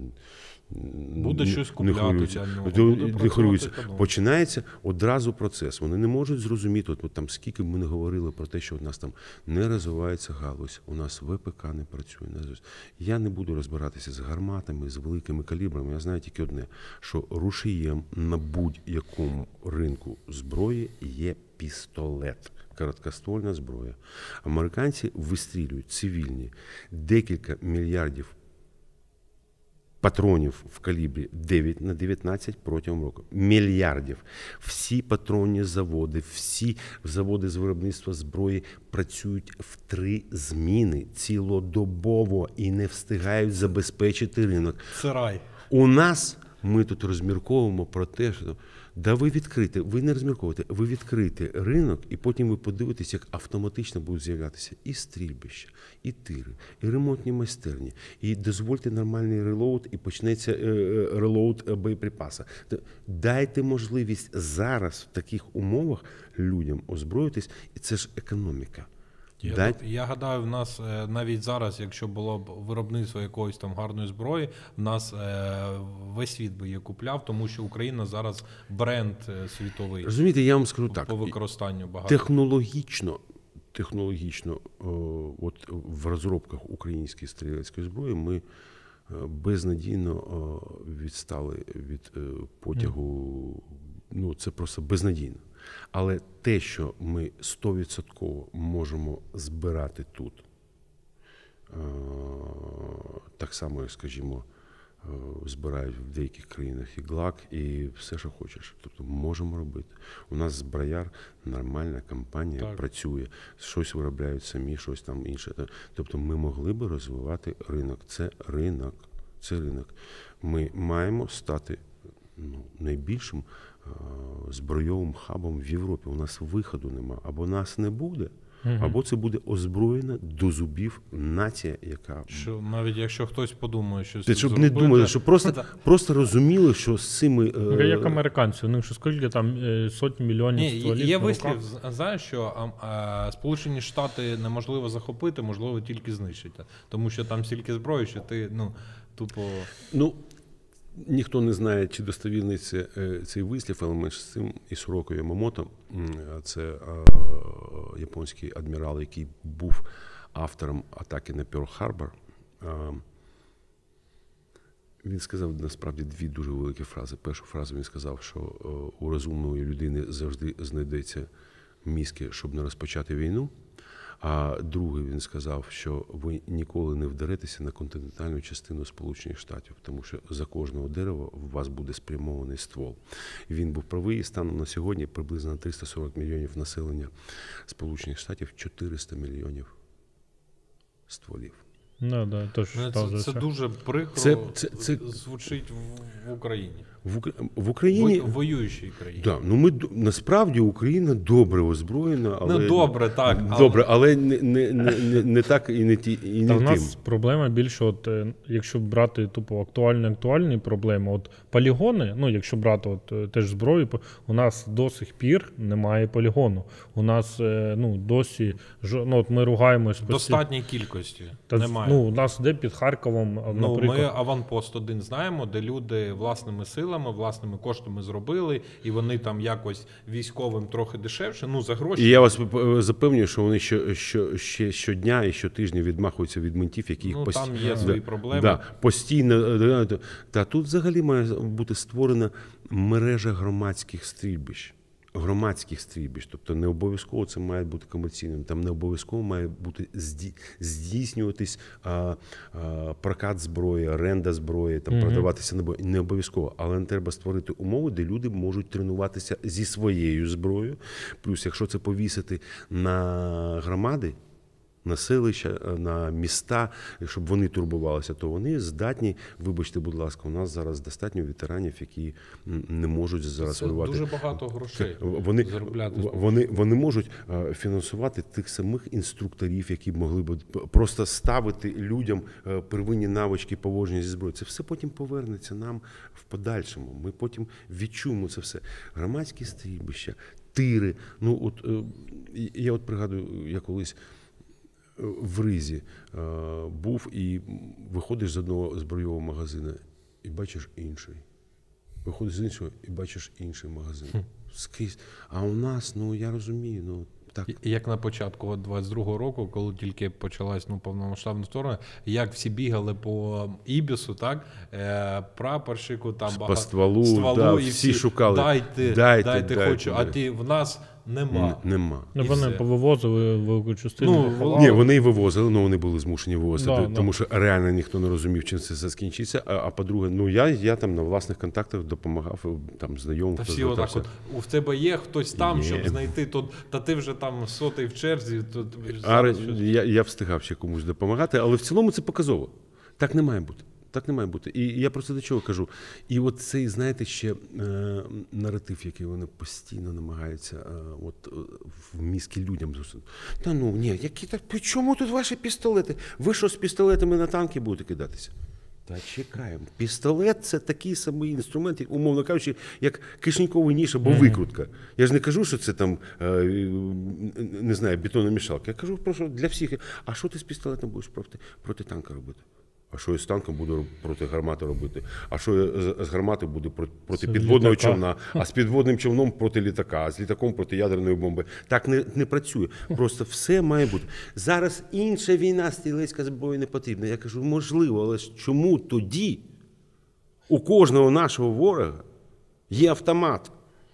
Буде щось купляти для нього. Не хвилюється. Починається одразу процес. Вони не можуть зрозуміти, от, от там скільки б ми не говорили про те, що у нас там не розвивається галузь, у нас ВПК не працює. Не... Я не буду розбиратися з гарматами, з великими калібрами. Я знаю тільки одне, що рушієм на будь-якому ринку зброї є пістолет. Короткоствольна зброя. Американці вистрілюють цивільні декілька мільярдів патронів в калібрі дев'ять на дев'ятнадцять протягом року. Мільярдів. Всі патронні заводи, всі заводи з виробництва зброї працюють в три зміни цілодобово і не встигають забезпечити ринок. Це рай. У нас ми тут розмірковуємо про те, що да ви відкрите, ви не розмірковуєте, ви відкрите ринок, і потім ви подивитесь, як автоматично будуть з'являтися і стрільбища, і тири, і ремонтні майстерні, і дозвольте нормальний релоуд, і почнеться релоуд боєприпаса. Дайте можливість зараз в таких умовах людям озброїтись, і це ж економіка. Я, Дай... я гадаю, в нас навіть зараз, якщо було б виробництво якоїсь там гарної зброї, в нас весь світ би її купляв, тому що Україна зараз бренд світовий. Розумієте, я вам скажу так. По використанню багато. Технологічно, технологічно от в розробках української стрілецької зброї ми безнадійно відстали від потягу. Ну, це просто безнадійно. Але те, що ми сто відсотків можемо збирати тут, так само, як, скажімо, збирають в деяких країнах і ГЛАК, і все, що хочеш. Тобто можемо робити. У нас зброяр, нормальна компанія, так. Працює, щось виробляють самі, щось там інше. Тобто ми могли би розвивати ринок. Це ринок. Це ринок. Ми маємо стати ну, найбільшим збройовим хабом в Європі. У нас виходу нема. Або нас не буде, угу. Або це буде озброєна до зубів нація, яка... Що навіть якщо хтось подумає, що... Ти, щоб зробити... не думали, що просто, просто розуміли, що з цими... Е... Як американці, у них що скільки там сотні мільйонів стволів. Є вислів, знаєш, що а, а, Сполучені Штати неможливо захопити, можливо тільки знищити. Тому що там стільки зброї, що ти, ну, тупо... Ну, ніхто не знає, чи достовірний це, цей вислів, але менше з цим Ісуроко Ямамото, це а, японський адмірал, який був автором атаки на Пёрл-Харбор. Він сказав, насправді, дві дуже великі фрази. Першу фразу він сказав, що у розумної людини завжди знайдеться мізки, щоб не розпочати війну. А другий він сказав, що ви ніколи не вдаретеся на континентальну частину Сполучених Штатів, тому що за кожного дерева у вас буде спрямований ствол. Він був правий, станом на сьогодні приблизно на триста сорок мільйонів населення Сполучених Штатів, чотириста мільйонів стволів. Ну, да, тож, це, це дуже прикро це, це, це... звучить в, в Україні. В, в Україні... В воюючій країні. Да, ну ми, насправді Україна добре озброєна. Але... Ну добре, так. Добре, але, але не, не, не, не так і не, ті, і не Та тим. в нас проблема більше, от, якщо брати тупо актуальні-актуальні проблеми, от полігони, ну якщо брати от, теж зброю, у нас до сих пір немає полігону. У нас ну, досі, ну от ми ругаємось. В достатній кількості Та, немає. Ну, у нас де під Харковом, ну, наприклад. Ми аванпост один знаємо, де люди власними силами, власними коштами зробили, і вони там якось військовим трохи дешевше, ну за гроші. І я вас запевнюю, що вони що, що, ще щодня і щотижня відмахуються від ментів, які їх ну, постійно... там є свої проблеми. Да, постійно. Та тут взагалі має бути створена мережа громадських стрільбищ. Громадських стрільбищ, тобто не обов'язково це має бути комерційним, там не обов'язково має бути здійснюватись а, а, прокат зброї, оренда зброї, там, mm-hmm. продаватися набої. Не обов'язково, але не треба створити умови, де люди можуть тренуватися зі своєю зброєю. Плюс, якщо це повісити на громади, на селища, на міста, щоб вони турбувалися, то вони здатні, вибачте, будь ласка, у нас зараз достатньо ветеранів, які не можуть зараз це воювати. Дуже багато грошей вони, заробляти. Вони, вони можуть фінансувати тих самих інструкторів, які могли б просто ставити людям первинні навички поводження зі зброєю. Це все потім повернеться нам в подальшому. Ми потім відчуємо це все. Громадські стрільбища, тири. Ну, от, я от пригадую, я колись в Ризі е, був і виходиш з одного збройового магазину і бачиш інший. Виходиш з іншого і бачиш інший магазин. Скрізь. А у нас, ну я розумію, ну так. Як на початку двадцять другого року, коли тільки почалась ну, повномасштабна вторгнення, як всі бігали по Ібісу, так? Е, прапорщику, там по багато стволу, стволу да, і всі шукали. Дайте, дайте, дайте, дайте хочу. дайте. А ти в нас нема. Н- Нема. Ну, І вони все. повивозили велику частину. Ну, поховали. Ні, вони і вивозили, але вони були змушені вивозити, Да, тому да. що реально ніхто не розумів, чим це все скінчиться. А, а по-друге, ну я, я там на власних контактах допомагав там знайомим. Та хто всі отак звертався. от, у в тебе є хтось там, Є. щоб знайти, то, та ти вже там сотий в черзі. То, А, зараз щось- я, я встигав ще комусь допомагати, але в цілому це показово. Так не має бути. Так не має бути. І я просто до чого кажу. І от цей, знаєте, ще е, наратив, який вони постійно намагаються е, от, е, в мізки людям зустріти. Та ну, ні, які так, при чому тут ваші пістолети? Ви що з пістолетами на танки будете кидатися? Та чекаємо. Пістолет – це такий самий інструмент, як, умовно кажучи, як кишеньковий ніж або викрутка. Я ж не кажу, що це там, е, не знаю, бетономішалка. Я кажу просто для всіх. А що ти з пістолетом будеш проти, проти танка робити? А що я з танком буду проти гармати робити? А що я з- з гармати буду проти, проти Це підводного літака. човна? А з підводним човном проти літака, а з літаком проти ядерної бомби? Так не, не працює. Просто все має бути. Зараз інша війна, стрілецька зброя не потрібна. Я кажу, можливо, але ж чому тоді у кожного нашого ворога є автомат?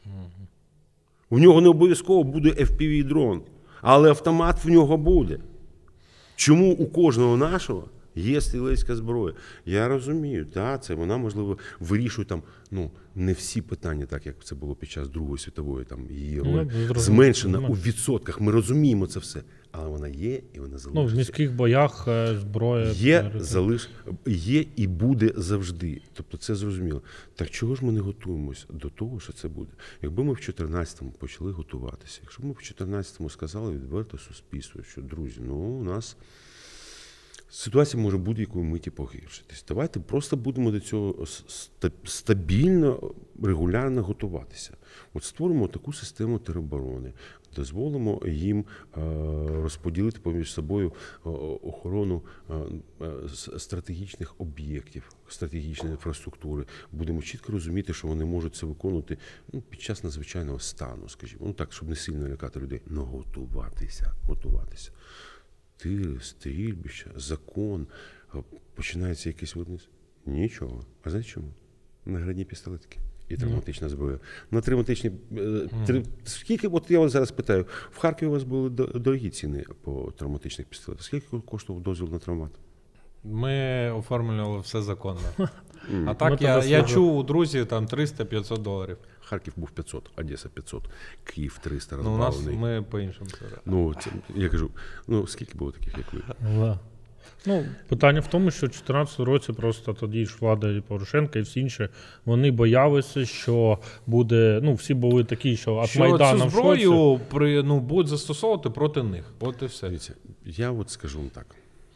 У нього не обов'язково буде еф пі ві-дрон, але автомат в нього буде. Чому у кожного нашого є стрілецька зброя? Я розумію, та, це вона, можливо, вирішує там, ну, не всі питання, так як це було під час Другої світової, там її роль Ну, зрозуміло. зменшена у відсотках. Ми розуміємо це все, але вона є і вона Ну, в залишиться. міських боях е, зброя. Є, пріоритет. залиш... є і буде завжди. Тобто це зрозуміло. Так чого ж ми не готуємося до того, що це буде? Якби ми в чотирнадцятому почали готуватися, якщо б ми в чотирнадцятому сказали відверто суспільству, що, друзі, ну у нас ситуація може будь-якої миті погіршитись. Давайте просто будемо до цього ста- стабільно, регулярно готуватися. От створимо таку систему тероборони, дозволимо їм е, розподілити поміж собою е, охорону е, е, с- стратегічних об'єктів, стратегічної інфраструктури. Будемо чітко розуміти, що вони можуть це виконувати, ну, під час надзвичайного стану, скажімо. Ну так, щоб не сильно лякати людей. Но готуватися, готуватися. Тири, стрільбища, закон, а починається якийсь виробництво. Нічого. А знаєте чому? Наградні пістолетки і травматична зброя. На травматичні... е, три- Скільки, от я вас зараз питаю, в Харкові у вас були до- дорогі ціни по травматичних пістолетах. Скільки коштував дозвіл на травмат? Ми оформлювали все законно. А Ми так я, тебе я слухали. чув у друзів там триста-п'ятсот доларів. Харків був п'ятсот, Одеса п'ятсот, Київ триста Ну, у нас розбавлений. ми по-іншому це робимо. Ну, це, я кажу, ну скільки було таких, як ви? Да. Ну, питання в тому, що в чотирнадцятому році просто тоді ж влада і Порошенка і всі інші, вони боялися, що буде, ну, всі були такі, що від Що Майдану цю в шоці. зброю при, ну, будуть застосовувати проти них. От і все. Дивіться, я от скажу вам так.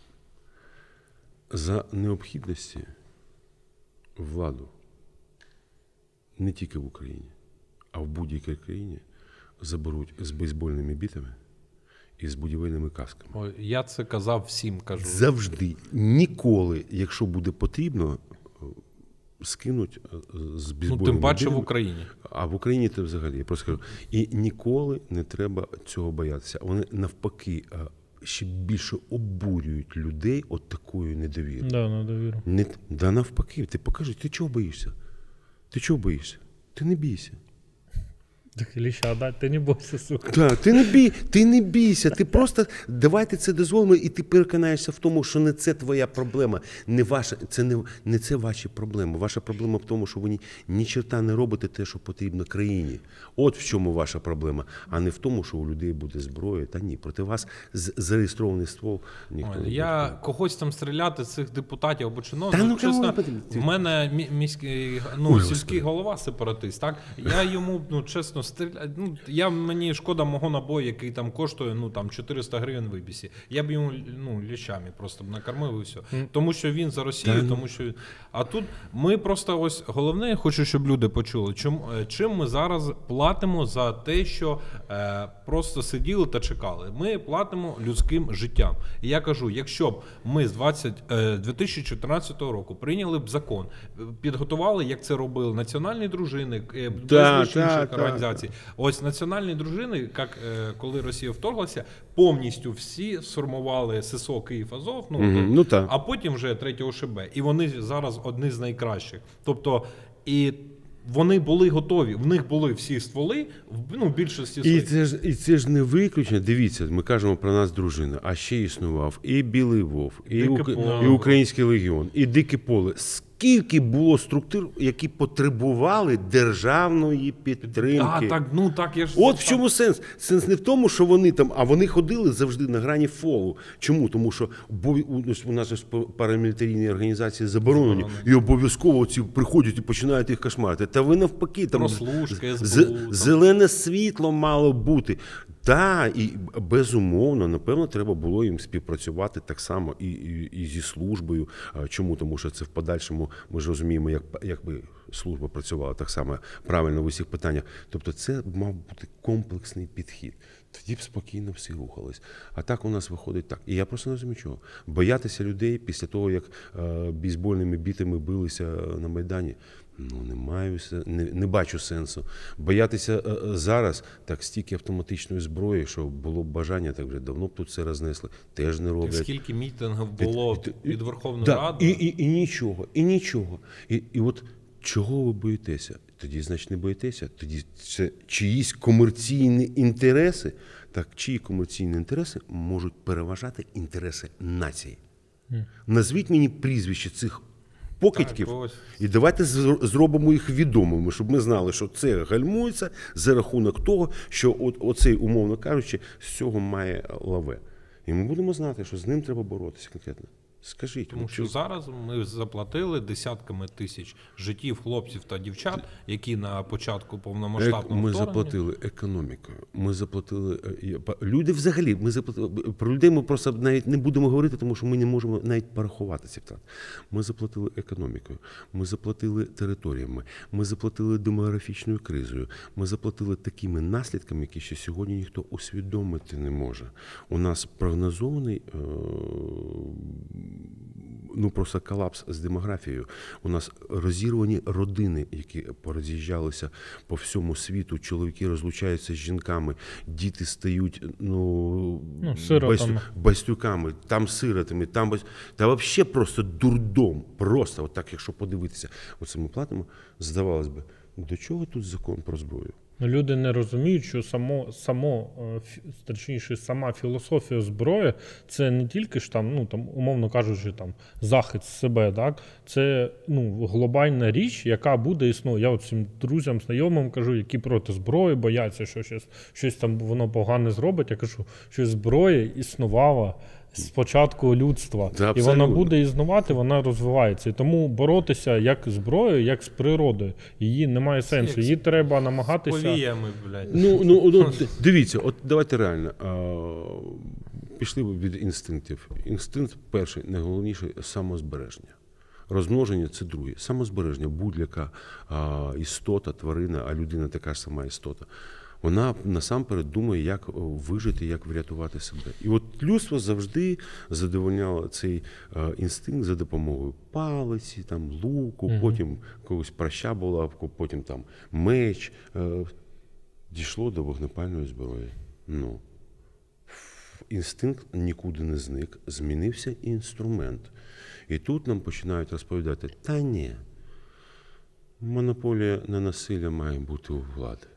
За необхідності владу не тільки в Україні, а в будь-якій країні заберуть з бейсбольними бітами і з будівельними касками. Ой, я це казав всім, кажу. Завжди, ніколи, якщо буде потрібно, скинуть е, з Ну, бейсбольними тим паче в бітами. Україні. А в Україні це взагалі, я просто кажу. І ніколи не треба цього боятися. Вони навпаки е, ще більше обурюють людей от такою недовірою. Да, на довіру. Не, да навпаки, ти покажи, ти чого боїшся? Ти чого боїшся? Ти не бійся. Так, Іліща, да, ти не бойся, сука. Так, ти не бій, ти не бійся. Ти просто давайте це дозволимо, і ти переконаєшся в тому, що не це твоя проблема, не ваша, це не, не це ваші проблеми. Ваша проблема в тому, що ви ні, ні черта не робите те, що потрібно країні. От в чому ваша проблема, а не в тому, що у людей буде зброя. Та ні, проти вас з- зареєстрований ствол ніхто Ой, не я буде. когось там стріляти цих депутатів або Та чиновників. ну, кому чесно, не потрібно? в мене мі- міський, ну, Ой, сільський Господи. голова сепаратист, так? Я йому, ну, чесно, стріляю. Ну, я, мені шкода мого набою, який там коштує, ну, там, чотириста гривень в Ібісі. Я б йому, ну, ліщами просто б накормив і все. Тому що він за Росію, Та ну. тому що він... А тут ми просто ось, головне, я хочу, щоб люди почули, чим, е, чим ми зараз платимо за те, що е, просто сиділи та чекали. Ми платимо людським життям. І я кажу, якщо б ми з двадцять, е, дві тисячі чотирнадцятого року прийняли б закон, е, підготували, як це робили національні дружини, е, Да, безліч да, інших да, організацій. Ось національні дружини, як е, коли Росія вторглася, повністю всі сформували ССО Київ Азов, ну, Мгм, ну так. а потім вже третього ШБ. І вони зараз одні з найкращих. Тобто, і вони були готові, в них були всі стволи, в ну, більшості І своїх. це, ж, і це ж не виключення. Дивіться, ми кажемо про нас дружина, а ще існував і Білий Вов, і, Дике Ук... поле. і Український легіон, і Дике поле. Скільки було структур, які потребували державної підтримки. А, так, ну так, я ж... От в чому сенс? Сенс не в тому, що вони там, а вони ходили завжди на грані фолу. Чому? Тому що у нас ж парамілітарійні організації заборонені, заборонені. І обов'язково ці приходять і починають їх кошмарити. Та ви навпаки, там Прослушки, з, СБУ, там. зелене світло мало бути. Так, і безумовно, напевно, треба було їм співпрацювати так само і, і, і зі службою. Чому? Тому що це в подальшому, ми ж розуміємо, як, як би служба працювала так само правильно в усіх питаннях. Тобто це мав бути комплексний підхід. Тоді б спокійно всі рухались. А так у нас виходить так. І я просто не розумію чого. Боятися людей після того, як е, бейсбольними бітами билися на Майдані, ну, не маю, не, не бачу сенсу. Боятися е, зараз так стільки автоматичної зброї, що було б бажання, так вже давно б тут це рознесли. Теж не роблять. Так скільки мітингів було від, від, від Верховної да, Ради. І, і, і нічого, і нічого. І, і от чого ви боїтеся? Тоді, значить, не боїтеся. Тоді це чиїсь комерційні інтереси. Так, чиї комерційні інтереси можуть переважати інтереси нації? Mm. Назвіть мені прізвище цих покидьків, так, і давайте зробимо їх відомими, щоб ми знали, що це гальмується за рахунок того, що от, оцей, умовно кажучи, з цього має лаве. І ми будемо знати, що з ним треба боротися конкретно. Скажіть. Тому що зараз ми заплатили десятками тисяч життів хлопців та дівчат, які на початку повномасштабного ми вторгнення... заплатили економікою. Ми заплатили... Люди взагалі, ми заплатили... Про людей ми просто навіть не будемо говорити, тому що ми не можемо навіть порахувати ці втрати. Ми заплатили економікою, ми заплатили територіями, ми заплатили демографічною кризою, ми заплатили такими наслідками, які ще сьогодні ніхто усвідомити не може. У нас прогнозований... Е... ну просто колапс з демографією. У нас розірвані родини, які пороз'їжджалися по всьому світу, чоловіки розлучаються з жінками, діти стають ну, ну сиротами. Бастюками, там сиротами, там бас... та взагалі просто дурдом, просто отак, якщо подивитися. Оце ми платимо, здавалось би, до чого тут закон про зброю? Люди не розуміють, що само, само, точніше, сама філософія зброї – це не тільки ж там, ну там, умовно кажучи, там захист себе, так? Це ну глобальна річ, яка буде існувати. Я от всім друзям, знайомим кажу, які проти зброї бояться, що щось, щось там воно погане зробить. Я кажу, що зброя існувала з початку людства. Це і вона буде існувати, вона розвивається. І тому боротися як з зброєю, як з природою. Її немає сенсу. Її треба намагатися... Повіями, блядь. Ну, ну, ну, дивіться, от давайте реально. А, пішли від інстинктів. Інстинкт перший, найголовніше – самозбереження. Розмноження – це друге. Самозбереження, будь-яка а, істота, тварина, а людина така ж сама істота. Вона насамперед думає, як вижити, як врятувати себе. І от людство завжди задовольняло цей е, інстинкт за допомогою палиці, там, луку, угу. потім когось праща була, потім там меч. Е, дійшло до вогнепальної зброї. Ну, інстинкт нікуди не зник, змінився інструмент. І тут нам починають розповідати, та ні, монополія на насилля має бути у влади.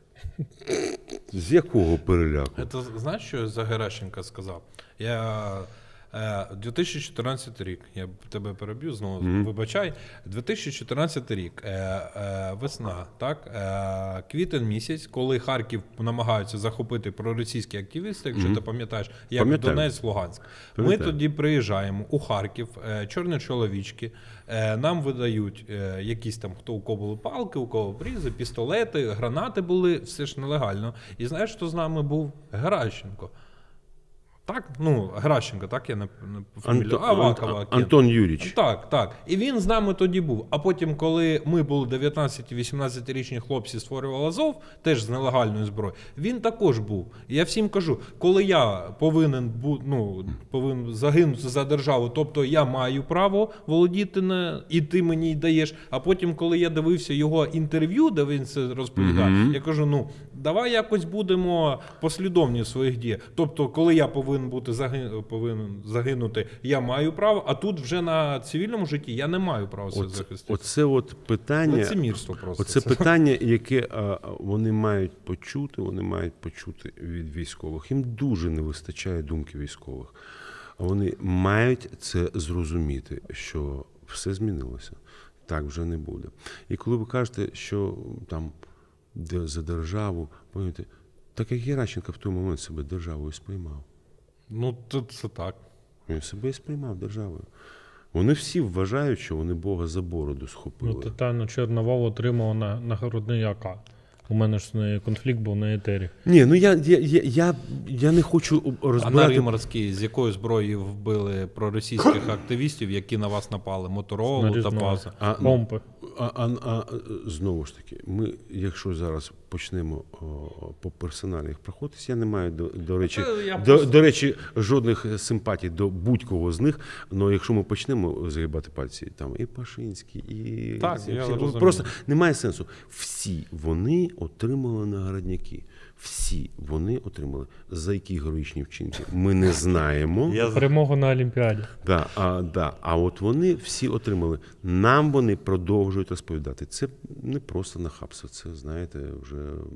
З якого переляку? Це, знаєш, що за Геращенко сказав? Я е, дві тисячі чотирнадцятий рік, я тебе переб'ю знову, mm-hmm. вибачай. дві тисячі чотирнадцятий рік, е, е, весна, так? Е, квітень місяць, коли Харків намагаються захопити проросійські активісти, якщо mm-hmm. ти пам'ятаєш, як Пам'ятаю. Донець, Луганськ. Пам'ятаю. Ми тоді приїжджаємо у Харків, е, чорні чоловічки, е, нам видають е, якісь там, хто у кого були палки, у кого прізи, пістолети, гранати були, все ж нелегально. І знаєш, хто з нами був? Геращенко. Так, ну, Геращенко, так, я не, не фамілію. Анто, Авакова. Антон Юрійович. Так, так. І він з нами тоді був. А потім, коли ми були дев'ятнадцяти-вісімнадцятирічні хлопці, створювали Азов, теж з нелегальною зброєю, він також був. І я всім кажу, коли я повинен, ну, повинен загинути за державу, тобто я маю право володіти, не, і ти мені даєш, а потім, коли я дивився його інтерв'ю, де він це розповідає, mm-hmm. я кажу, ну, давай якось будемо послідовні в своїх діях. Тобто, коли я повинен бути загин... повинен загинути, я маю право, а тут вже на цивільному житті я не маю права себе Оце, захистити. оце от питання, Лицемірство просто. оце це. питання, яке а, вони мають почути, вони мають почути від військових. Їм дуже не вистачає думки військових. А вони мають це зрозуміти, що все змінилося. Так вже не буде. І коли ви кажете, що там де за державу, пам'ятаєте, так як Геращенко в той момент себе державою сприймав. Ну, то це так. Він себе і сприймав державою. Вони всі вважають, що вони Бога за бороду схопили. Ну, Тетяна Чорновол отримала на, нагородний А К. У мене ж з нею конфлікт був на етері. Ні, ну я, я, я, я, я не хочу А на розбирати... Риморській з якою зброєю вбили проросійських активістів, які на вас напали? Моторолу та Нарізного. Паза? А, Помпи. А, а, а знову ж таки, ми, якщо зараз почнемо о, по персональних проходитись, я не маю, до, до, речі, Та я до, просто- до речі, жодних симпатій до будь-кого з них, але якщо ми почнемо загибати пальці, там і Пашинський, і Так, всі, я всі, розумію. просто немає сенсу. Всі вони отримали нагородняки. Всі вони отримали. За які героїчні вчинки ми не знаємо. Перемогу на Олімпіаді. Да, а, да. а от вони всі отримали. Нам вони продовжують розповідати. Це не просто нахабство, це, знаєте, вже...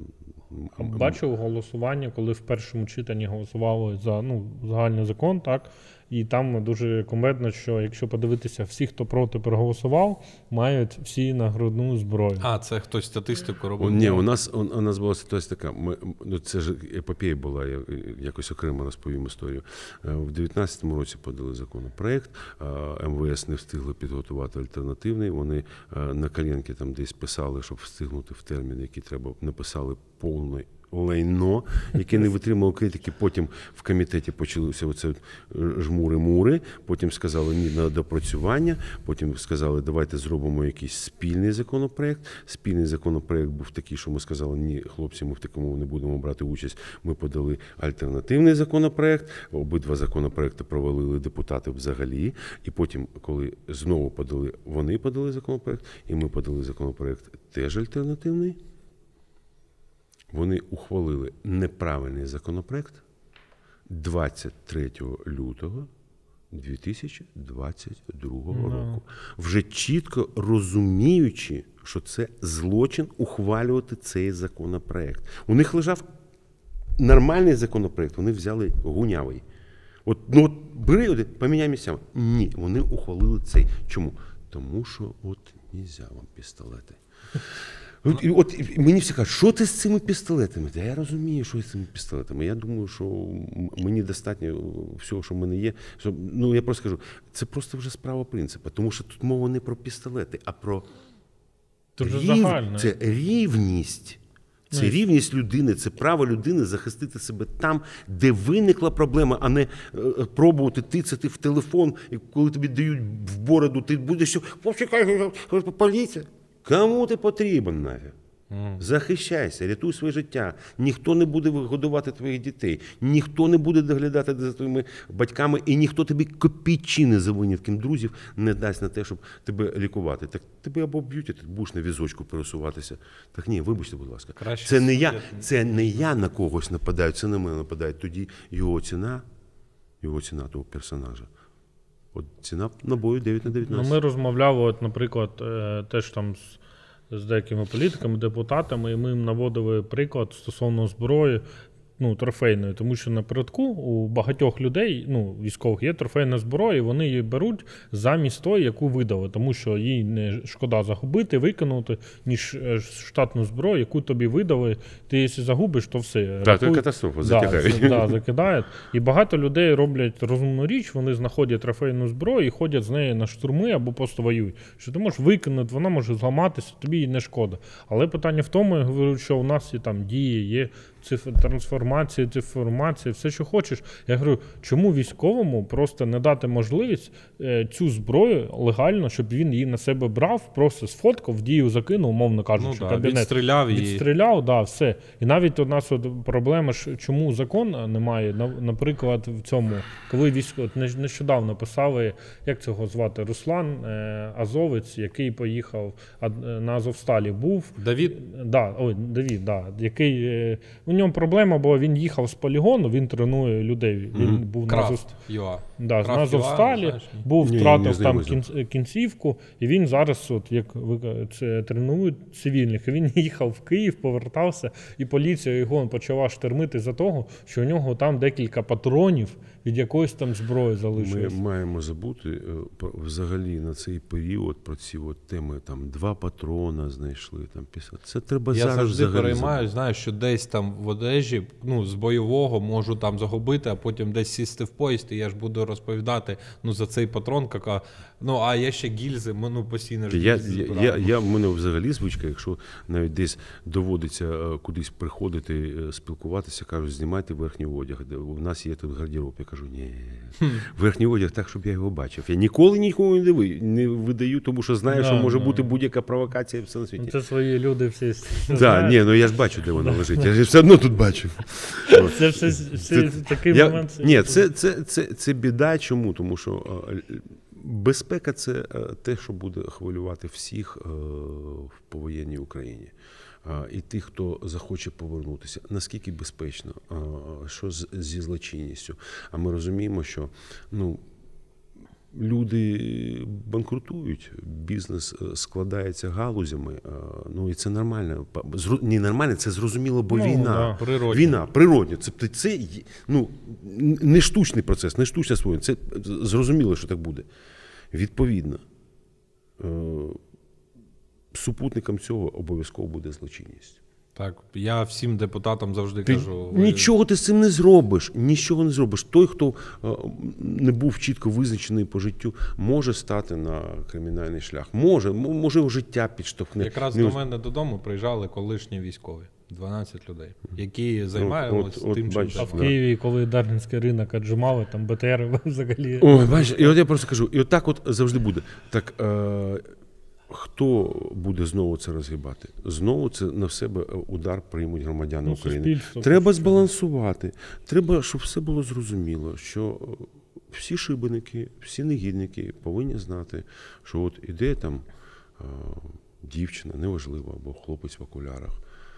Бачив голосування, коли в першому читанні голосували за ну, загальний закон, так? І там дуже кумедно, що якщо подивитися, всі, хто проти проголосував, мають всі нагородну зброю. А, це хтось статистику О, робив? ні, у нас, у, у нас була ситуація така, ми, ну, це ж епопея була, я якось окремо розповім історію. В дев'ятнадцятому році подали законопроект, ем ве ес не встигли підготувати альтернативний, вони на коленки там десь писали, щоб встигнути в термін, який треба, написали повний лайно, яке не витримало критики. Потім в комітеті почалися оце жмури-мури, потім сказали ні на допрацювання, потім сказали, давайте зробимо якийсь спільний законопроект. Спільний законопроект був такий, що ми сказали, ні, хлопці, ми в такому не будемо брати участь. Ми подали альтернативний законопроект, обидва законопроекти провалили депутати взагалі, і потім, коли знову подали, вони подали законопроект, і ми подали законопроект теж альтернативний, вони ухвалили неправильний законопроект двадцять третього лютого дві тисячі двадцять другого року. Вже чітко розуміючи, що це злочин ухвалювати цей законопроект. У них лежав нормальний законопроект, вони взяли гунявий. От, ну от бери, от, поміняй місцями. Ні, вони ухвалили цей. Чому? Тому що от нельзя вам пістолети. От, от мені всі кажуть, що ти з цими пістолетами? Та я розумію, що з цими пістолетами. Я думаю, що мені достатньо всього, що в мене є. Що, ну, я просто кажу, це просто вже справа принципу. Тому що тут мова не про пістолети, а про Дуже рів... загально. це рівність. Це рівність людини, це право людини захистити себе там, де виникла проблема, а не е, пробувати тицяти в телефон, і коли тобі дають в бороду, ти будеш що, почекай, поліція. Кому ти потрібен нафіг? Mm. Захищайся, рятуй своє життя. Ніхто не буде годувати твоїх дітей, ніхто не буде доглядати за твоїми батьками, і ніхто тобі копійчини за винятком друзів не дасть на те, щоб тебе лікувати. Так тебе або б'ють, а ти будеш на візочку пересуватися. Так ні, вибачте, будь ласка. Краще це не я, сидіти. це не я на когось нападаю, це на мене нападають. Тоді його ціна, його ціна того персонажа. От ціна набою дев'ять на дев'ятнадцять. Ну, ми розмовляли, от, наприклад, е, теж там з, з деякими політиками, депутатами, і ми їм наводили приклад стосовно зброї, ну, трофейної, тому що напередку у багатьох людей, ну, військових, є трофейна зброя, і вони її беруть замість тої, яку видали, тому що їй не шкода загубити, викинути, ніж штатну зброю, яку тобі видали, ти якщо загубиш, то все. Так, це Рахуй- катастрофа, Да, закидають. з- да, закидають. І багато людей роблять розумну річ, вони знаходять трофейну зброю і ходять з нею на штурми або просто воюють. Що ти можеш викинути, вона може зламатися, тобі їй не шкода. Але питання в тому, я говорю, що у нас є там дії, є цифр, трансформації, цифровізації, все, що хочеш. Я говорю, чому військовому просто не дати можливість е, цю зброю легально, щоб він її на себе брав, просто сфоткав, в дію закинув, умовно кажучи, Ну, в да, кабінет. відстріляв її. Відстріляв, да, все. І навіть у нас от проблема, ж, чому закон немає, на- наприклад, в цьому, коли військо, от не- нещодавно писали, як цього звати, Руслан е, Азовець, який поїхав а, на Азовсталі, був. Давід? Да, ой, Давід, да, який, е, у нього проблема була, він їхав з полігону, він тренує людей. Він Мгм. був на Крафт Азов... ЮА. Да, Крафт на Азовсталі, ЮА, знаєш, ні? був, Ні, ні, втратив не там знайомий з кін... кінцівку, і він зараз, от, як ви кажете, це тренують цивільних. І він їхав в Київ, повертався, і поліція його почала штормити за того, що у нього там декілька патронів від якоїсь там зброї Ми залишилось. маємо забути е, про- взагалі на цей період про ці от теми, там два патрона знайшли, там після. Це треба Я зараз завжди взагалі переймаю, знаю, що десь там в одежі, ну, з бойового можу там загубити, а потім десь сісти в поїзд, і я ж буду розповідати, ну, за цей патрон, яка, ну, а є ще гільзи, ми, ну, постійно ж Я, гільзи я, я, збираємо. я, в мене взагалі звичка, якщо навіть десь доводиться е, кудись приходити, е, спілкуватися, кажуть, знімайте верхній одяг, де у нас є тут гардероб. Я кажу, ні, верхній одяг так, щоб я його бачив. Я ніколи нікому не, диви, не видаю, тому що знаю, Да, що може да. бути будь-яка провокація все на світі. Ну, це свої люди всі Так, знають. ні, ну я ж бачу, де вона лежить. Я ж все одно тут бачу. От. Це все, все Це- такий Я, момент. ні, це, це, це, це біда. Чому? Тому що е, безпека – це е, те, що буде хвилювати всіх е, в повоєнній Україні. Е, І тих, хто захоче повернутися. Наскільки безпечно, е, що з- зі злочинністю. А ми розуміємо, що ну, люди банкрутують, бізнес е, складається галузями. е, Ну і це нормально. Па- зру- Не нормально, це зрозуміло, бо Ну, війна. да. Природньо. Війна, природньо. Це, це є- ну, не штучний процес, не штучне створення. Це зрозуміло, що так буде. Відповідно, е, супутником цього обов'язково буде злочинність. Так, я всім депутатам завжди Ти, кажу. ви- нічого ти з цим не зробиш. Нічого не зробиш. Той, хто е, не був чітко визначений по життю, може стати на кримінальний шлях. Може, м- може його життя підштовхне. Якраз Не до ось- мене додому приїжджали колишні військові, дванадцять людей, які займаються от- от тим, бачиш, чим А в Да. Києві, коли Дарницький ринок аджимали, там Б Т Р взагалі. Ой, бачиш, і от я просто кажу, і от так от завжди буде. Так е, хто буде знову це розгибати? Знову це на себе удар приймуть громадяни Ну, України. суспільство. Треба збалансувати. Треба, щоб все було зрозуміло, що всі шибеники, всі негідники повинні знати, що от іде там е, дівчина, неважливо, або хлопець в окулярах.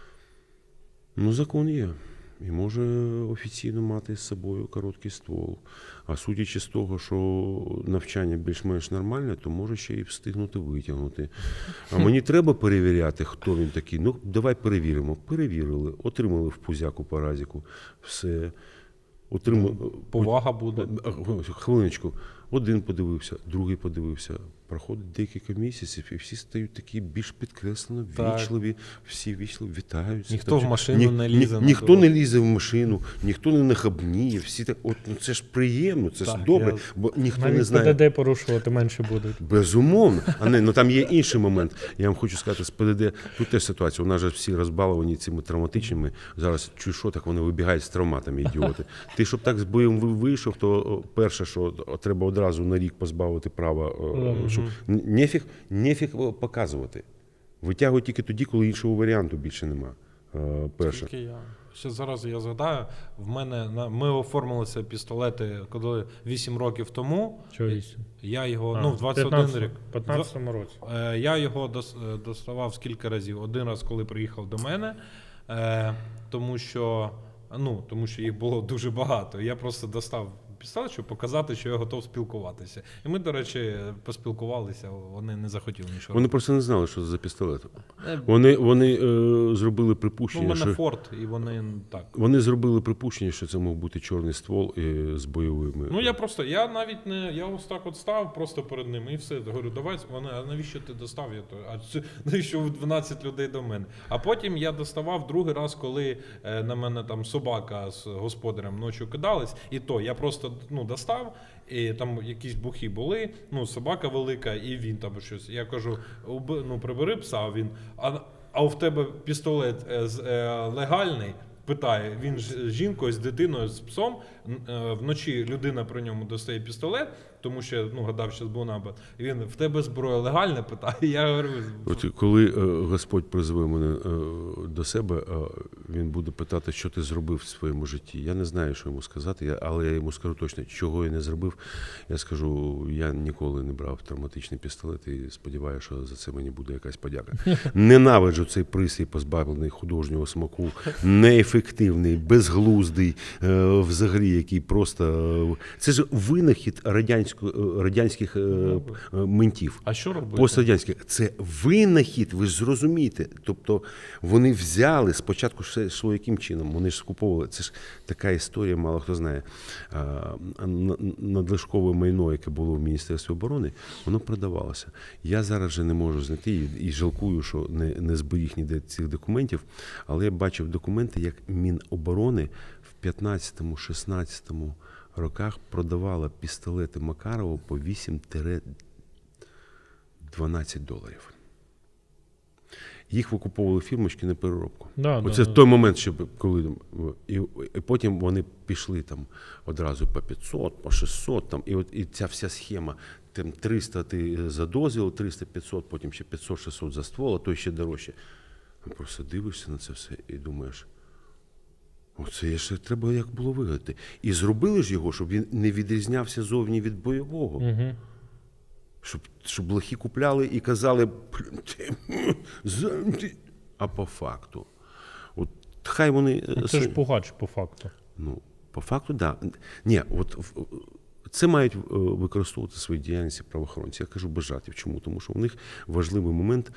Ну, закон є. І може офіційно мати з собою короткий ствол. А судячи з того, що навчання більш-менш нормальне, то може ще й встигнути витягнути. А мені треба перевіряти, хто він такий. Ну, давай перевіримо. Перевірили, отримали в пузяку паразику. Все. Отримали. повага буде. Хвилиночку. Один подивився, другий подивився. Проходить декілька місяців, і всі стають такі більш підкреслено Так. вічливі, всі вічливі, вітаються. Ніхто Там в же- машину не лізе на ніхто дорогу. не лізе в машину, ніхто не нахабніє. Всі так, от, ну це ж приємно, це ж Так, добре, я- бо ніхто не Навіть знає. П Д Д порушувати менше будуть. Безумовно. А не, ну там є інший момент. Я вам хочу сказати, з П Д Д тут теж ситуація. У нас же всі розбаловані цими травматичними. Зараз чуй, що так вони вибігають з травматами, ідіоти. Ти, щоб так з боєм ви- вийшов, то о, перше, що о, треба одразу на рік позбавити права, о, щоб н- нефіг, нефіг о, показувати. Витягуй тільки тоді, коли іншого варіанту більше нема. Е, Перше. Тільки я. Ще зараз я згадаю, в мене на ми оформилися пістолети, коли вісім років тому. Чого вісім? Я його, А, ну, в двадцять один рік. В п'ятнадцятому році. Е, Я його дос- е, доставав скільки разів. Один раз, коли приїхав до мене, е, тому що, ну, тому що їх було дуже багато. Я просто достав пістолет, щоб показати, що я готов спілкуватися. І ми, до речі, поспілкувалися, вони не захотіли нічого. Вони просто не знали, що це за пістолет. Е, Вони, вони е, зробили Ну, в припущення, мене що Форд, і вони так. вони зробили припущення, що це мог бути чорний ствол е, з бойовими. Ну я просто, я навіть не, я ось так от став просто перед ними і все. Говорю, давай, вони, а навіщо ти достав? Я то, а це, навіщо дванадцять людей до мене? А потім я доставав другий раз, коли е, на мене там собака з господарем ночі кидались, і то я просто ну, достав, і там якісь бухи були, ну собака велика, і він там щось. Я кажу, уби- ну прибери пса, а він, а, а у в тебе пістолет е, з- е, легальний? питає, він з жінкою, з дитиною, з псом, вночі людина при ньому достає пістолет, тому що, ну, гадав, що був напад. І він, в тебе зброя легальна? Питає. Я говорю... От коли е, Господь призве мене е, до себе, е, він буде питати, що ти зробив в своєму житті. Я не знаю, що йому сказати, я, але я йому скажу точно, чого я не зробив. Я скажу, я ніколи не брав травматичний пістолет і сподіваюся, що за це мені буде якась подяка. Ненавиджу цей пристрій, позбавлений художнього смаку, неефективний, безглуздий, е, взагалі, який просто... Е, це ж винахід радянського, радянських е, ментів. А що робити? Пострадянських. Це винахід, ви ж зрозумієте. Тобто вони взяли спочатку, що яким чином, вони ж скуповували. Це ж така історія, мало хто знає. Надлишкове майно, яке було в Міністерстві оборони, воно продавалося. Я зараз вже не можу знайти і жалкую, що не, не зберіг ніде цих документів, але я бачив документи, як Міноборони в п'ятнадцятому-шістнадцятому роках продавала пістолети Макарова по вісім-дванадцять доларів. Їх викуповували фірмочки на переробку. Да, Оце да, той да. момент, що коли і, і потім вони пішли там одразу по п'ятсот, по шістсот, там, і от і ця вся схема, там триста ти за дозвіл, триста-п'ятсот, потім ще п'ятсот-шістсот за ствол, а то ще дорожче. Просто дивишся на це все і думаєш, оце ще треба як було вигадати. І зробили ж його, щоб він не відрізнявся зовні від бойового. Угу. Щоб, щоб лохи купляли і казали, а по факту. От хай вони... Це ж пугач по факту. Ну, по факту, так. Да. Ні, от це мають використовувати свої діяльності правоохоронці. Я кажу без жартів. Чому? Тому що у них важливий момент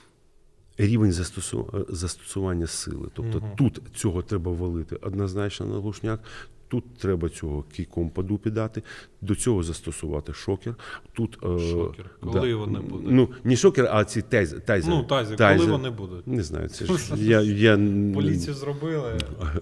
рівень застосування сили. Тобто угу. тут цього треба валити однозначно на глушняк, тут треба цього кійком по дупі дати, до цього застосувати шокер. Тут, шокер. Е, коли да, вони будуть? Ну, не шокер, а ці тайзери. Ну, тайзер. Тайзер. Коли вони будуть? Не знаю. Це ж, я, я, Поліцію зробили.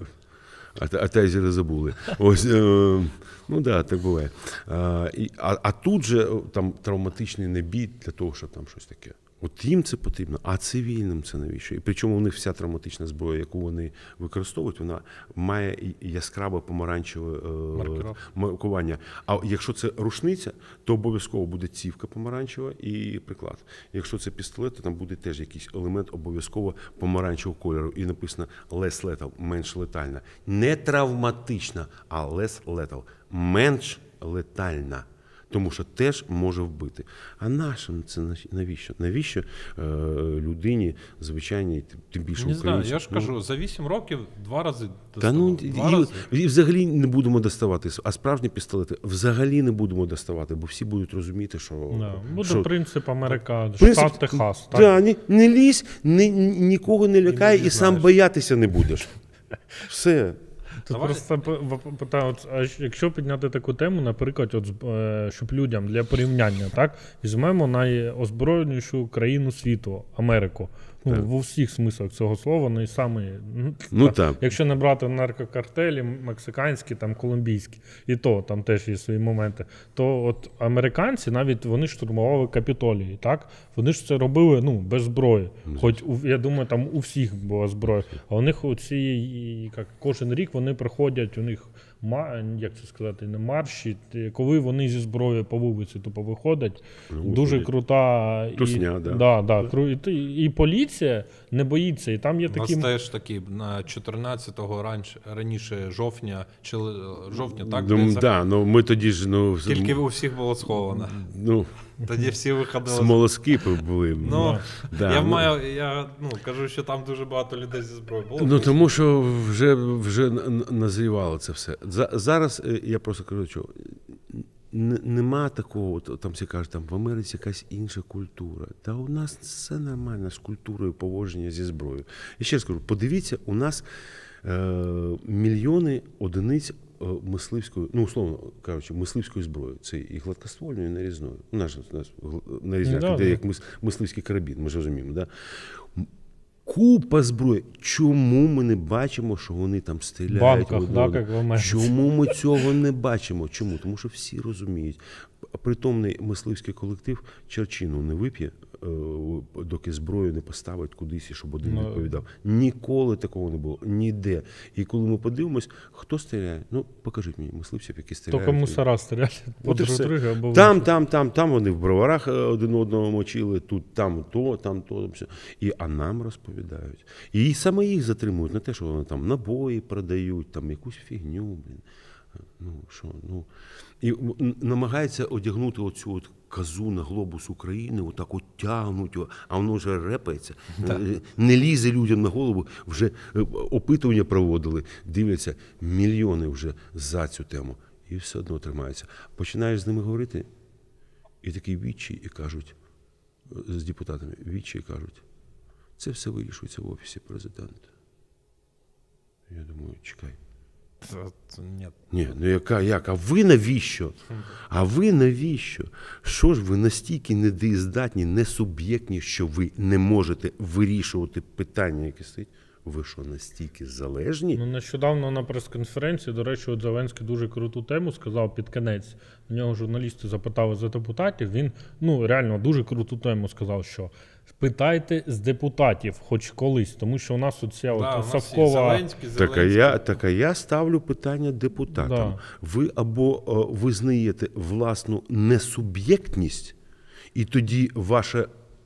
А, а тайзери забули. Ось, е, ну так, да, так буває. А, і, а, а тут же там травматичний набій для того, щоб там щось таке. От їм це потрібно, а цивільним це навіщо? І причому у них вся травматична зброя, яку вони використовують, вона має яскраве помаранчеве е, маркування. А якщо це рушниця, то обов'язково буде цівка помаранчева і приклад. Якщо це пістолет, то там буде теж якийсь елемент обов'язково помаранчевого кольору. І написано less lethal, менш летальна. Не травматична, а less lethal, менш летальна. Тому що теж може вбити. А нашим це навіщо? Навіщо е, людині, звичайній, тим більше українцям? Не знаю, я ж кажу, за вісім років два рази Та ну, два і, рази. І взагалі не будемо доставати. А справжні пістолети взагалі не будемо доставати, бо всі будуть розуміти, що... Да, буде що, принцип Америка, принцип, штат Техас. Так? Да, не, не лізь, не, нікого не лякай і, і сам боятися не будеш. Все. Тут Давай. Просто питаю, от, а якщо підняти таку тему, наприклад, от, щоб людям для порівняння, так, візьмемо найозброєнішу країну світу, Америку. Ну, в усіх смислах цього слова, ну і саме, ну, так, так. Якщо не брати наркокартелі, мексиканські, там, колумбійські, і то там теж є свої моменти, то от американці, навіть вони штурмували Капітолії, так? Вони ж це робили, ну, без зброї. Mm-hmm. Хоч, у, я думаю, там у всіх була зброя. А у них оці, як, кожен рік вони приходять, у них, як це сказати, не марші, коли вони зі зброєю по вулиці тупо виходять, ну, дуже виходять. Крута. Тусня, і, да. Да, да, і, і поліція не боїться, і там є такі... У нас теж такі на чотирнадцятого раніше, раніше жовтня, чи жовтня, так? Ну, да, ну ми тоді ж, ну... Тільки у всіх було сховано. Ну... Тоді всі виходили. Смолоскипи були. Ну, да, я ну, маю, я ну, кажу, що там дуже багато людей зі зброєю було. Ну, тому що вже, вже назрівало це все. Зараз я просто кажу, що нема такого, там всі кажуть, там в Америці якась інша культура. Та у нас все нормально з культурою поводження зі зброєю. І ще раз кажу, подивіться, у нас е, мільйони одиниць мисливської, ну, условно кажучи, мисливської зброї. Це і гладкоствольною, і нарізною. У нас, у нас нарізняк іде як мис, мисливський карабін, ми ж розуміємо, да? Купа зброї. Чому ми не бачимо, що вони там стріляють? Банках, да, як в Америці. Чому ми цього не бачимо? Чому? Тому що всі розуміють. притомний мисливський колектив чарчину не вип'є, е, доки зброю не поставить кудись, і щоб один Ну, відповідав. Ніколи такого не було, ніде. І коли ми подивимось, хто стріляє, ну покажіть мені мисливців, які стріляють. Тільки мусора стріляють по От і друг все. другу або Там, там, там, там вони в броварах один одного мочили, тут там то, там то. Все. І а нам розповідають. І саме їх затримують, не те, що вони там набої продають, там якусь фігню. Блін. Ну, що, ну. І намагається одягнути оцю от козу на глобус України, отак от тягнуть, а воно вже репається. Не лізе людям на голову, вже опитування проводили, дивляться, мільйони вже за цю тему. І все одно тримаються. Починаєш з ними говорити, і такі відчі, і кажуть, з депутатами, відчі, і кажуть, це все вирішується в Офісі Президента. Я думаю, чекай. Ні. Ні, ну яка, як? А ви навіщо? А ви навіщо? Що ж ви настільки недієздатні, несуб'єктні, що ви не можете вирішувати питання, яке стоїть? Ви що, настільки залежні? Ну, нещодавно на прес-конференції, до речі, от Зеленський дуже круту тему сказав під кінець. На нього журналісти запитали за депутатів. Він, ну, реально дуже круту тему сказав, що питайте з депутатів хоч колись, тому що у нас оця Да, от у нас є Савкова... Зеленський, Так а, Зеленський. я, так а я ставлю питання депутатам. Да. Ви або о, визнаєте власну несуб'єктність, і тоді ваша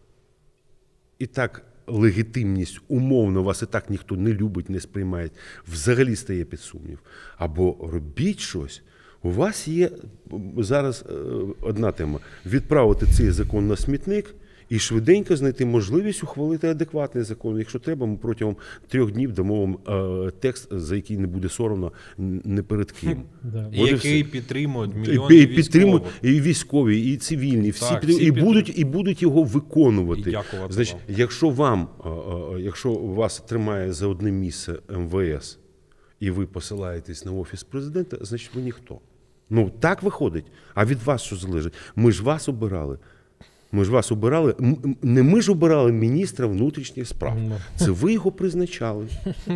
і так легітимність, умовно, вас і так ніхто не любить, не сприймає, взагалі стає під сумнів. Або робіть щось. У вас є зараз е, одна тема – відправити цей закон на смітник і швиденько знайти можливість ухвалити адекватний закон. Якщо треба, ми протягом трьох днів дамо вам е, текст, за який не буде соромно не перед ким. Да. І От і який все. підтримують І мільйони підтримують військових. і військові, і цивільні, всі, Так, підтримують, всі і, підтримують. будуть, і будуть його виконувати. І дякувати Значить, вам. якщо вам, е, е, якщо вас тримає за одне місце ем ве ес, і ви посилаєтесь на Офіс Президента, значить ви ніхто. Ну, так виходить. А від вас що залежить? Ми ж вас обирали. Ми ж вас обирали. М- Не ми ж обирали міністра внутрішніх справ. Ну. Це ви його призначали.